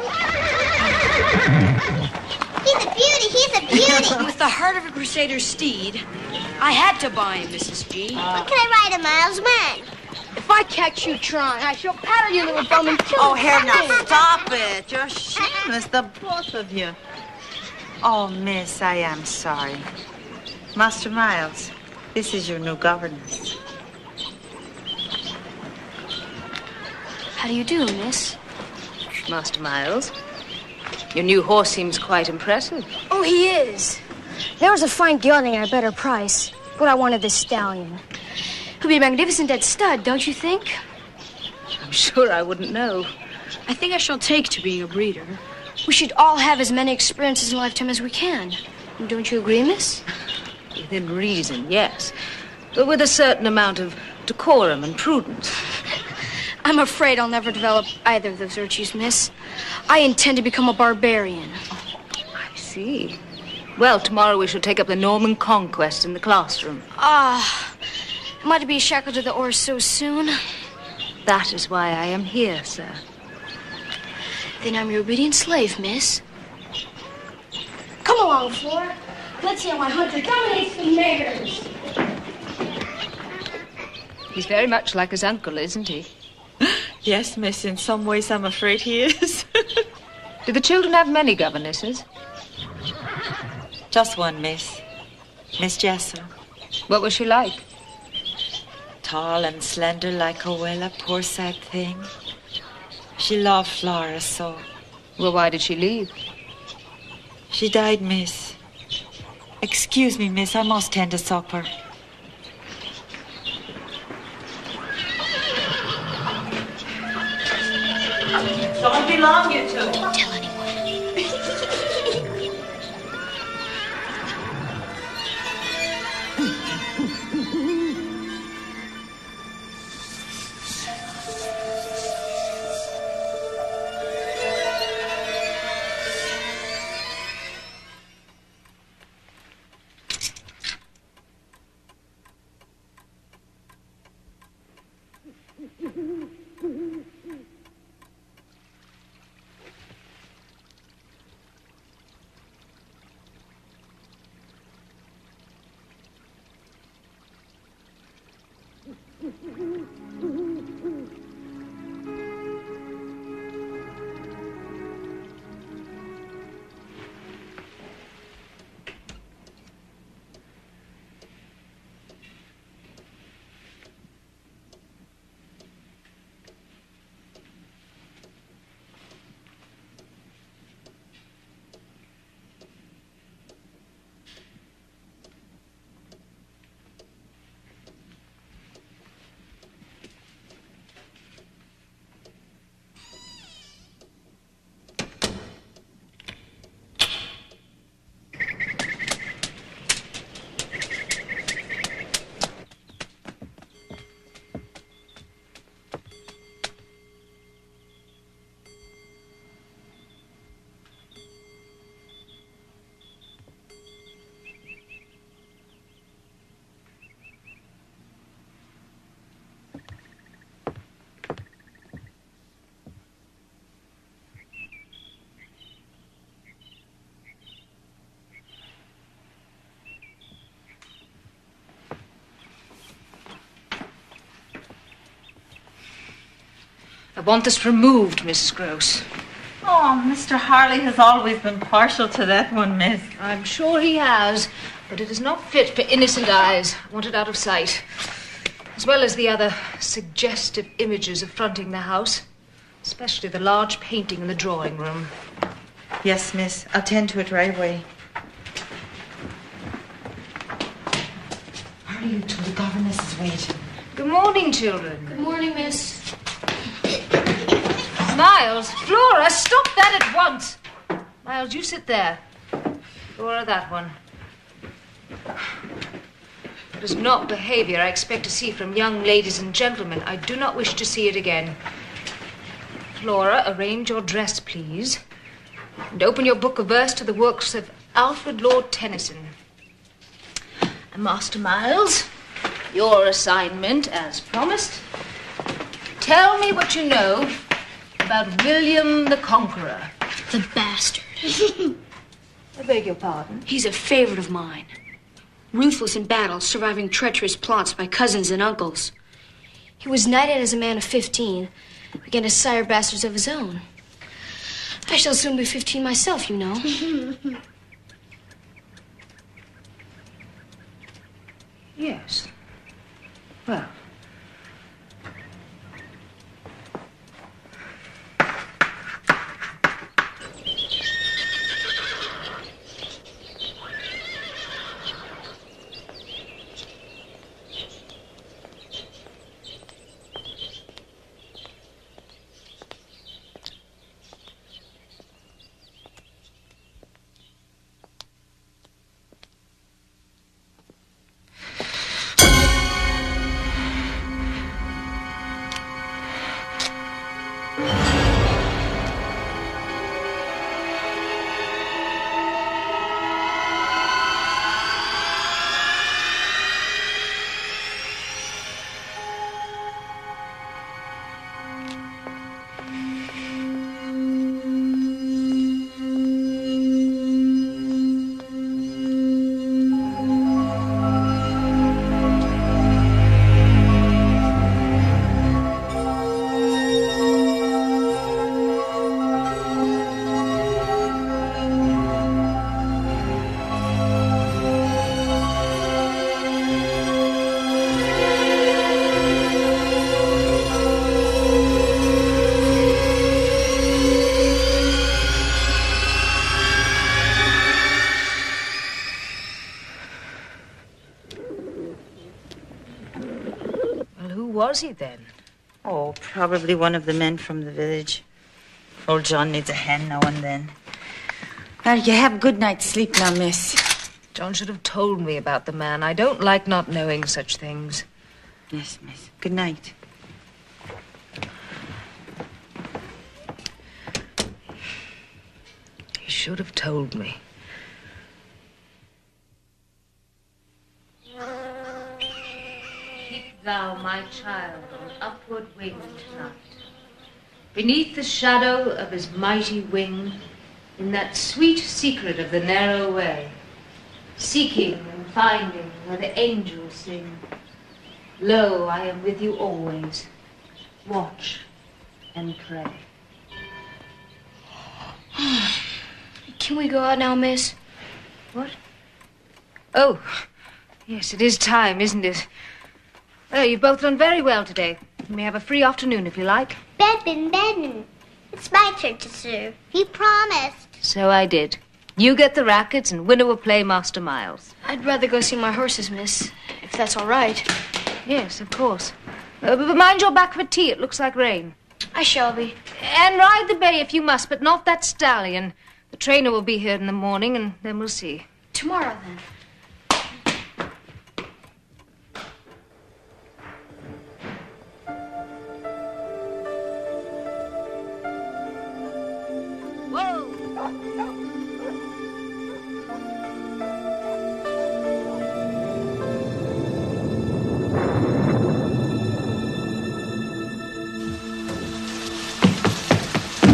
He's a beauty, he's a beauty. With the heart of a crusader's steed, I had to buy him, Missus G. Uh, when can I ride him, Miles? When? If I catch you trying, I shall paddle you little bum and kill Oh, you. here, now, stop it. You're shameless, the both of you. Oh, miss, I am sorry. Master Miles, this is your new governess. How do you do, miss? Master Miles. Your new horse seems quite impressive. Oh, he is. There was a fine gelding at a better price, but I wanted this stallion. He'll be magnificent at stud, don't you think? I'm sure I wouldn't know. I think I shall take to being a breeder. We should all have as many experiences in a lifetime as we can. Don't you agree, miss? Within reason, yes. But with a certain amount of decorum and prudence. I'm afraid I'll never develop either of those virtues, miss. I intend to become a barbarian. I see. Well, tomorrow we shall take up the Norman conquest in the classroom. Ah, am I to be shackled to the oars so soon? That is why I am here, sir. Then I'm your obedient slave, miss. Come along, Flora. Let's see how my hunter dominates the mares. He's very much like his uncle, isn't he? Yes, miss, in some ways I'm afraid he is. Do the children have many governesses? Just one, miss. Miss Jessup. What was she like? Tall and slender like a willow, poor sad thing. She loved Flora so. Well, why did she leave? She died, miss. Excuse me, miss, I must tend to supper. Don't be long, you two. Don't tell anyone. want this removed, Missus Gross. Oh, Mister Harley has always been partial to that one, miss. I'm sure he has, but it is not fit for innocent eyes. I want it out of sight. As well as the other suggestive images affronting the house, especially the large painting in the drawing room. Yes, miss. I'll tend to it right away. Hurry, you two. The governess is waiting. Good morning, children. Good morning, miss. Miles, Flora, stop that at once. Miles, you sit there. Flora, that one. It is not behavior I expect to see from young ladies and gentlemen. I do not wish to see it again. Flora, arrange your dress, please. And open your book of verse to the works of Alfred Lord Tennyson. And Master Miles, your assignment, as promised. Tell me what you know about William the Conqueror. The bastard. I beg your pardon? He's a favorite of mine. Ruthless in battle, surviving treacherous plots by cousins and uncles. He was knighted as a man of fifteen, against sire bastards of his own. I shall soon be fifteen myself, you know. Yes. Well. Was he then? Oh, probably one of the men from the village. Old John needs a hand now and then. Well, you have a good night's sleep now, miss. John should have told me about the man. I don't like not knowing such things. Yes, miss. Good night. He should have told me. Thou, my child, on upward wing tonight, beneath the shadow of his mighty wing, in that sweet secret of the narrow way, seeking and finding where the angels sing. Lo, I am with you always. Watch and pray. Can we go out now, miss? What? Oh, yes, it is time, isn't it? Oh, you've both done very well today. You may have a free afternoon if you like. Bedman, Bedman. It's my turn to serve. You promised. So I did. You get the rackets and winner will play Master Miles. I'd rather go see my horses, miss, if that's all right. Yes, of course. Uh, but mind your back for tea. It looks like rain. I shall be. And ride the bay if you must, but not that stallion. The trainer will be here in the morning, and then we'll see. Tomorrow, then.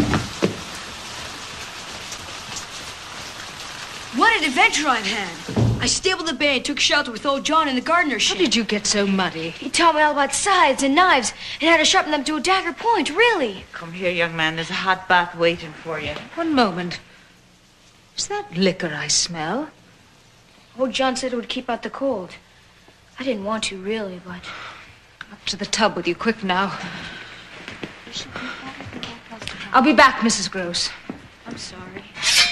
What an adventure I've had. I stabled the bay and took shelter with old John in the gardener's shed. How did you get so muddy? He taught me all about scythes and knives and how to sharpen them to a dagger point, really. Come here, young man. There's a hot bath waiting for you. One moment. Is that liquor I smell? Old John said it would keep out the cold. I didn't want to, really, but... Up to the tub with you, quick now. I'll be back, Missus Gross. I'm sorry.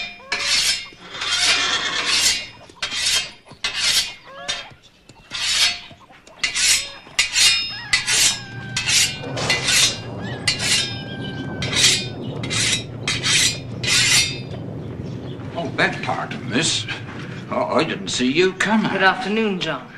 Oh, beg pardon, miss. Oh, I didn't see you coming. Good afternoon, John.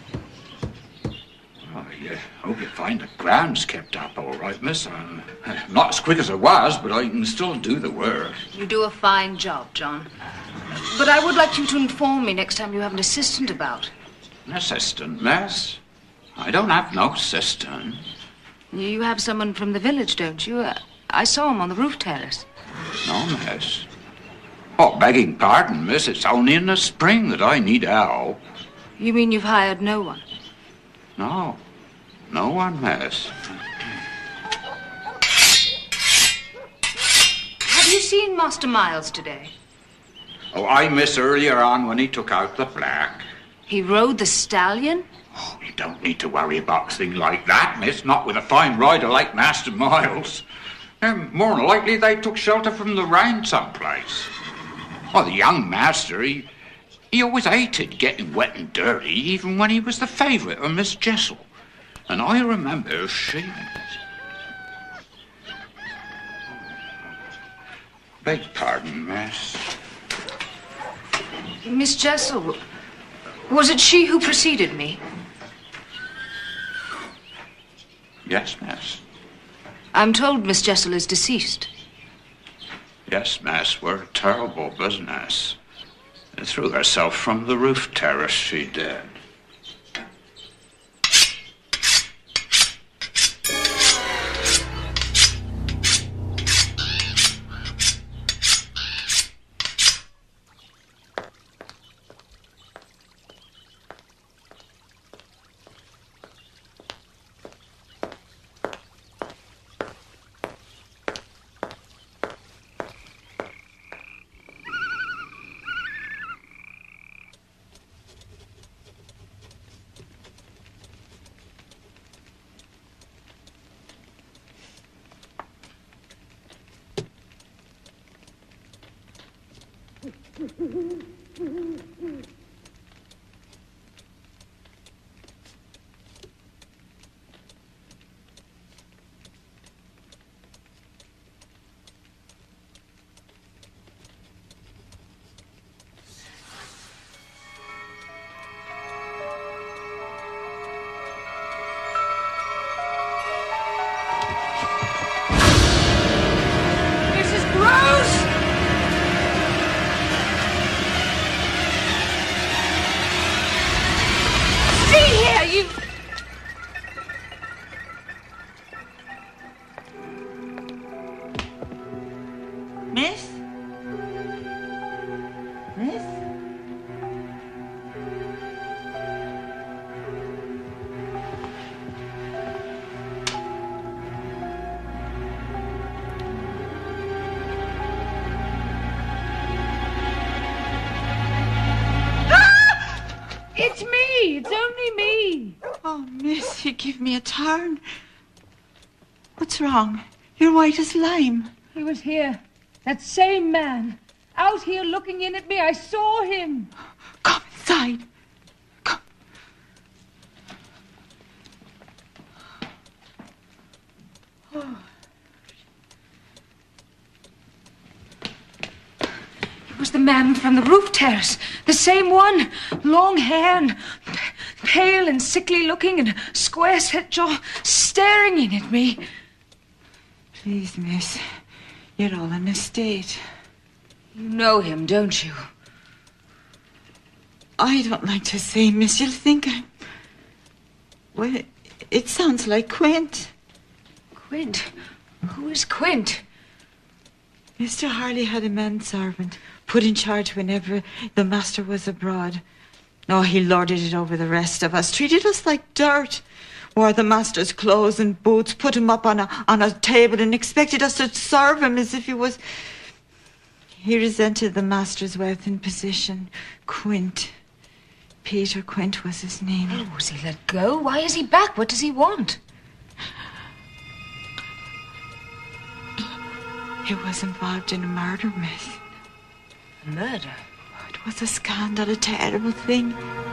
Oh, yeah. Hope you find the grounds kept up all right, miss. I'm not as quick as I was, but I can still do the work. You do a fine job, John. But I would like you to inform me next time you have an assistant about. An assistant, miss? I don't have no assistant. You have someone from the village, don't you? Uh, I saw him on the roof terrace. No, miss. Oh, begging pardon, miss. It's only in the spring that I need help. You mean you've hired no one? No. No one, miss. Have you seen Master Miles today? Oh, I miss earlier on when he took out the black. He rode the stallion? Oh, you don't need to worry about a thing like that, miss. Not with a fine rider like Master Miles. Um, more than likely they took shelter from the rain someplace. Oh, the young master, he, he always hated getting wet and dirty, even when he was the favourite of Miss Jessel. And I remember she... Beg pardon, miss. Miss Jessel, was it she who preceded me? Yes, miss. I'm told Miss Jessel is deceased. Yes, miss, we're a terrible business. Threw herself from the roof terrace, she did. Miss? Miss? It's me! It's only me! Oh, miss, you give me a turn. What's wrong? You're white as lime. He was here. That same man. Out here looking in at me. I saw him. Come inside. Come. Oh. It was the man from the roof terrace. The same one. Long hair and pale and sickly looking and square set jaw, staring in at me. Please, miss. You're all in a state. You know him, don't you? I don't like to say, miss. You'll think I'm... Well, it sounds like Quint. Quint? Who is Quint? Mister Harley had a manservant put in charge whenever the master was abroad. No, he lorded it over the rest of us, treated us like dirt. Wore the master's clothes and boots, put him up on a, on a table and expected us to serve him as if he was... He resented the master's wealth and position. Quint. Peter Quint was his name. Oh, was he let go? Why is he back? What does he want? He was involved in a murder, miss. A murder? It was a scandal, a terrible thing.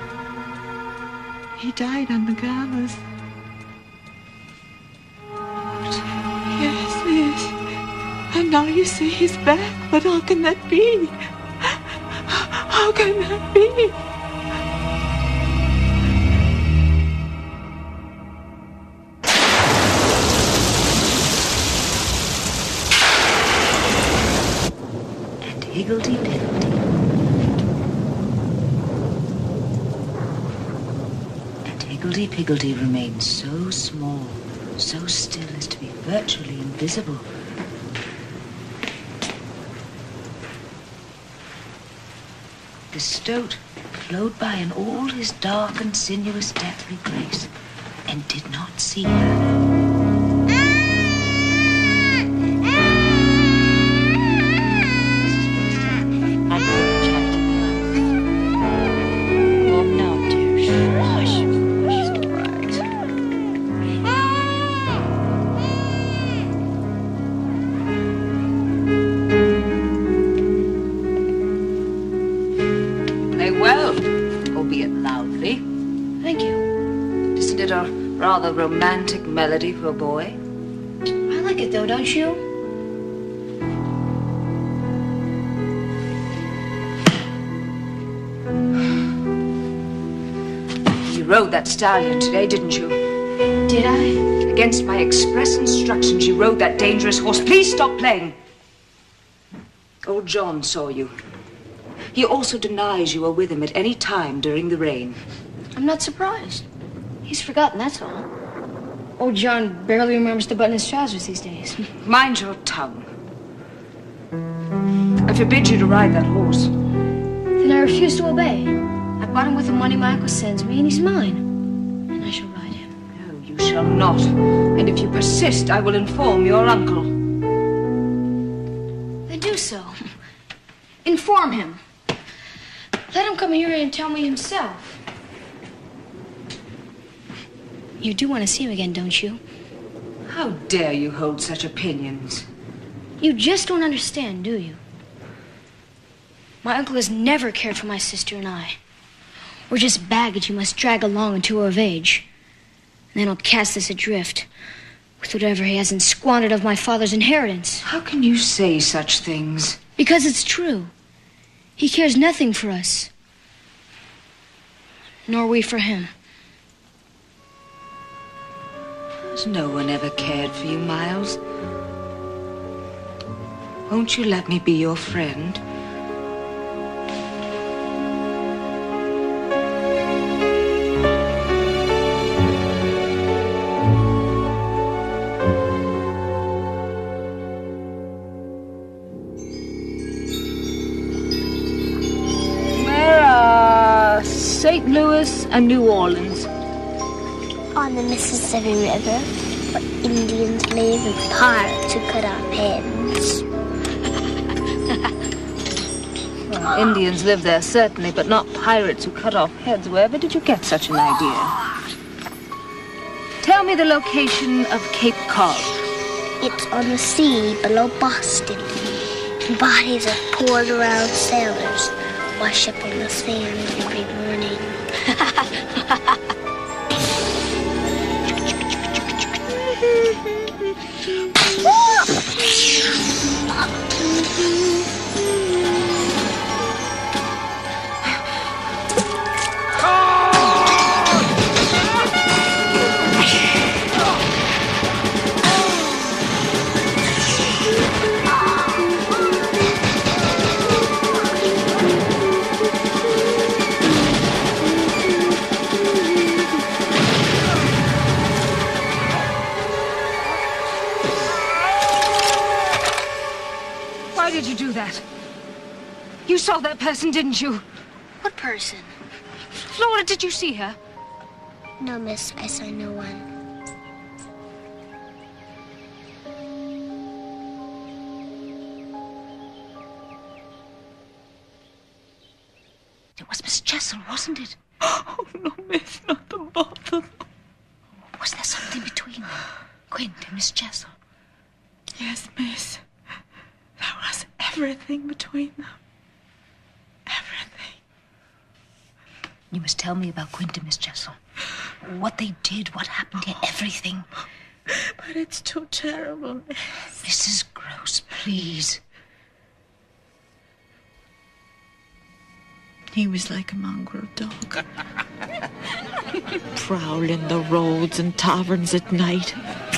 He died on the gallows. What? Yes, yes. And now you say he's back, but how can that be? How can that be? And higgledy-piggledy. And higgledy-piggledy remained so small, so still as to be virtually invisible. The stoat flowed by in all his dark and sinuous deathly grace, and did not see her. Rather romantic melody for a boy. I like it though, don't you? You rode that stallion today, didn't you? Did I? Against my express instructions, you rode that dangerous horse. Please stop playing. Old John saw you. He also denies you were with him at any time during the rain. I'm not surprised. He's forgotten, that's all. Old John barely remembers to button his trousers these days. Mind your tongue. I forbid you to ride that horse. Then I refuse to obey. I bought him with the money my uncle sends me, and he's mine. And I shall ride him. No, you shall not. And if you persist, I will inform your uncle. Then do so. Inform him. Let him come here and tell me himself. You do want to see him again, don't you? How dare you hold such opinions? You just don't understand, do you? My uncle has never cared for my sister and I. We're just baggage you must drag along until we're of age. And then he'll cast us adrift with whatever he hasn't squandered of my father's inheritance. How can you say such things? Because it's true. He cares nothing for us. Nor we for him. Has no one ever cared for you, Miles? Won't you let me be your friend? Where are Saint Louis and New Orleans? On the Mississippi River, where Indians live and pirates who cut off heads. Well, Indians live there, certainly, but not pirates who cut off heads. Wherever did you get such an idea? Tell me the location of Cape Cod. It's on the sea below Boston. Bodies of poor drowned sailors wash up on the sand every morning. Why did you do that? You saw that person, didn't you? What person? Flora, did you see her? No, miss, I saw no one. It was Miss Jessel, wasn't it? Oh, no, miss, not the both of them. Was there something between them? Quint and Miss Jessel? Yes, miss. There was everything between them. Everything. You must tell me about Quint and Miss Jessel. What they did, what happened here, everything. But it's too terrible, miss. Missus Gross, please. He was like a mongrel dog. Prowling the roads and taverns at night.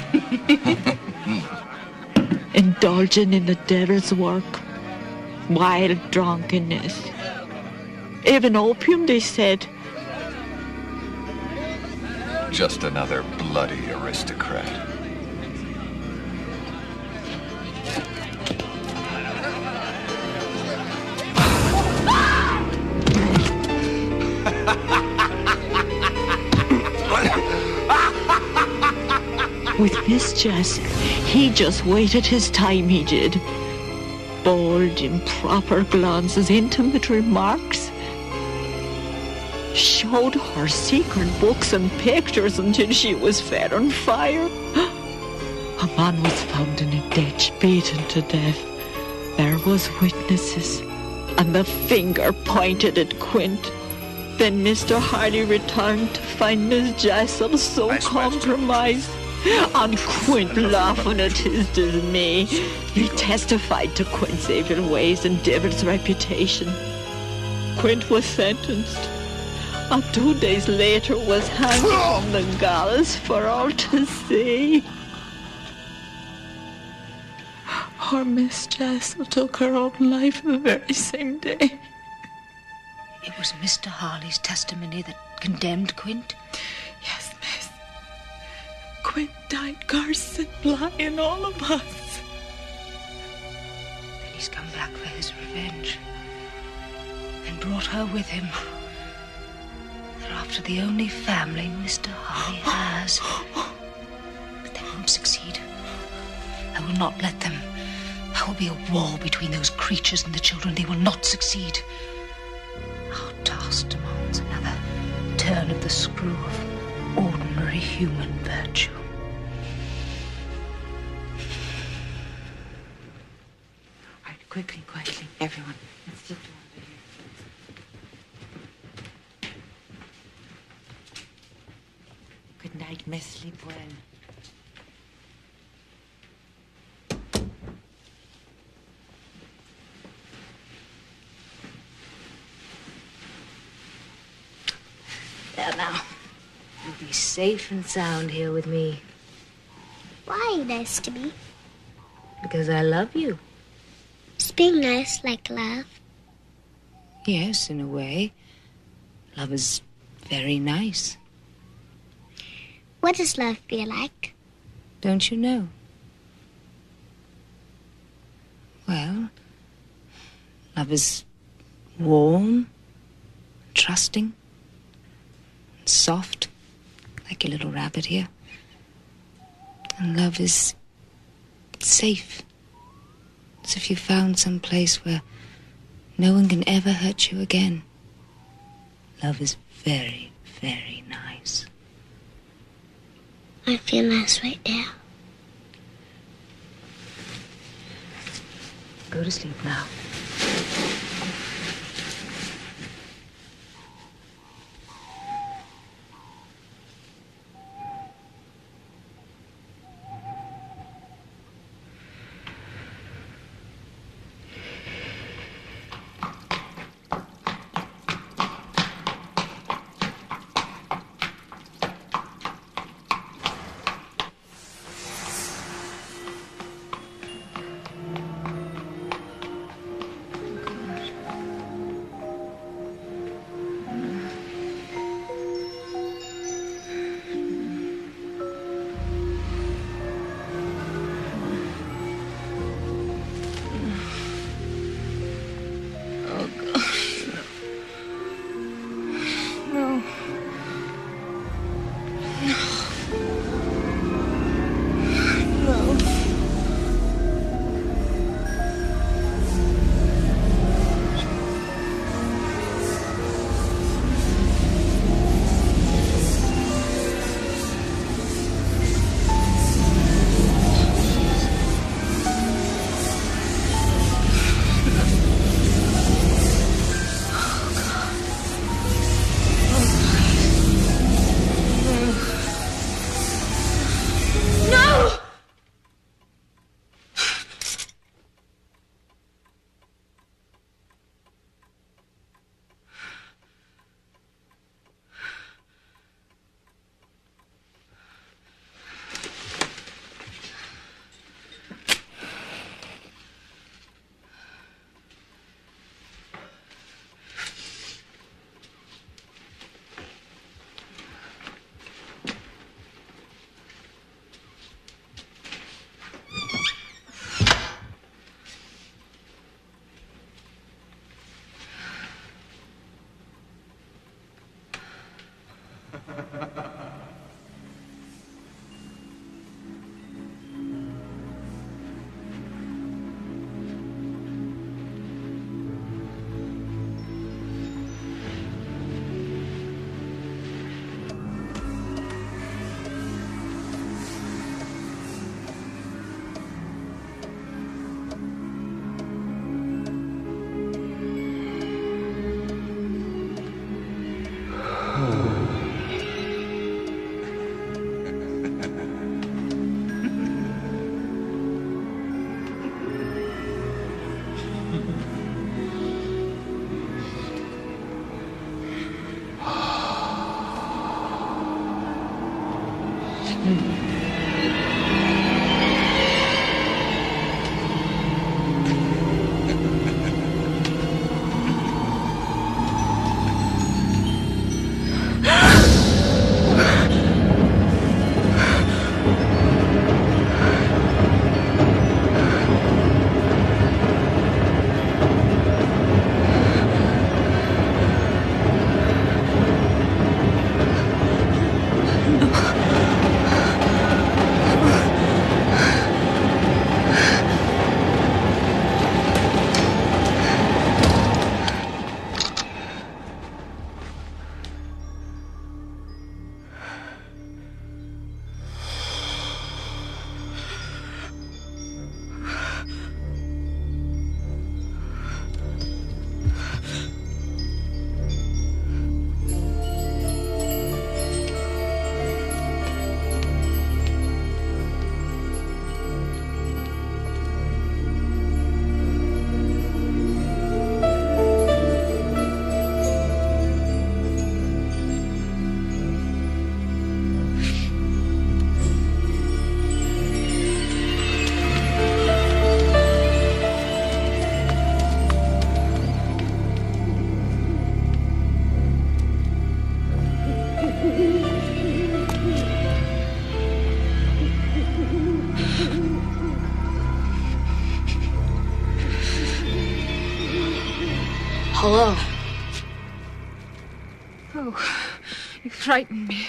Indulging in the devil's work. Wild drunkenness. Even opium, they said. Just another bloody aristocrat. With Miss Jess, he just waited his time, he did. Bold, improper glances, intimate remarks. Showed her secret books and pictures until she was fed on fire. A man was found in a ditch, beaten to death. There was witnesses, and the finger pointed at Quint. Then Mister Hardy returned to find Miss Jessel so nice compromised. And Quint laughing at his dismay. He testified to Quint's evil ways and devil's reputation. Quint was sentenced, and two days later was hanged from the gallows for all to see. Poor Miss Jessel took her own life the very same day. It was Mister Harley's testimony that condemned Quint? Yes, miss. Quint died cursing, lying all of us. Then he's come back for his revenge. And brought her with him. They're after the only family Mister Harley has. But they won't succeed. I will not let them. There will be a war between those creatures and the children. They will not succeed. Our task demands another turn of the screw of ordinary human virtue. Right, quickly, quickly, everyone. Let's sit down here. Good night, miss. Sleep well. There now. You'll be safe and sound here with me. Why are you nice to me? Because I love you. Is being nice like love? Yes, in a way. Love is very nice. What does love feel like? Don't you know? Well, love is warm, trusting, soft, like your little rabbit here. And love is safe. As if you found some place where no one can ever hurt you again. Love is very, very nice. I feel nice right now. Go to sleep now. Hello. Oh, you frightened me.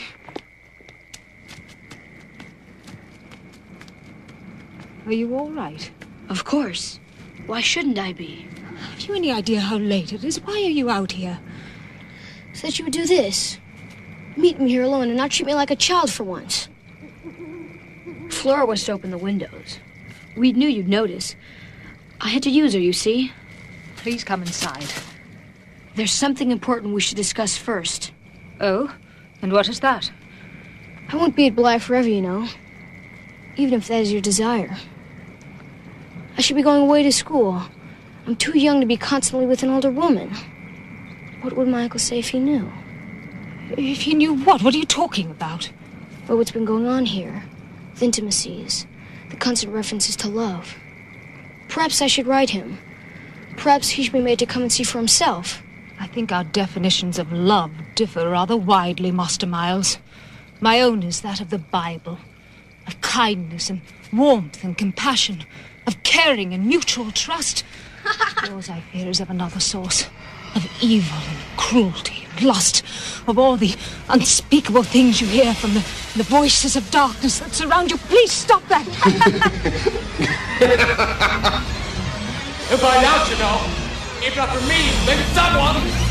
Are you all right? Of course. Why shouldn't I be? Have you any idea how late it is? Why are you out here? Said you would do this. Meet me here alone and not treat me like a child for once. Flora was to open the windows. We knew you'd notice. I had to use her, you see. Please come inside. There's something important we should discuss first. Oh? And what is that? I won't be at Bly forever, you know. Even if that is your desire. I should be going away to school. I'm too young to be constantly with an older woman. What would my uncle say if he knew? If he knew what? What are you talking about? Well, what's been going on here. The intimacies. The constant references to love. Perhaps I should write him. Perhaps he should be made to come and see for himself. I think our definitions of love differ rather widely, Master Miles. My own is that of the Bible. Of kindness and warmth and compassion. Of caring and mutual trust. Yours, I fear, is of another source. Of evil and cruelty and lust. Of all the unspeakable things you hear from the, the voices of darkness that surround you. Please stop that. You'll find out, you know. If not for me, maybe someone.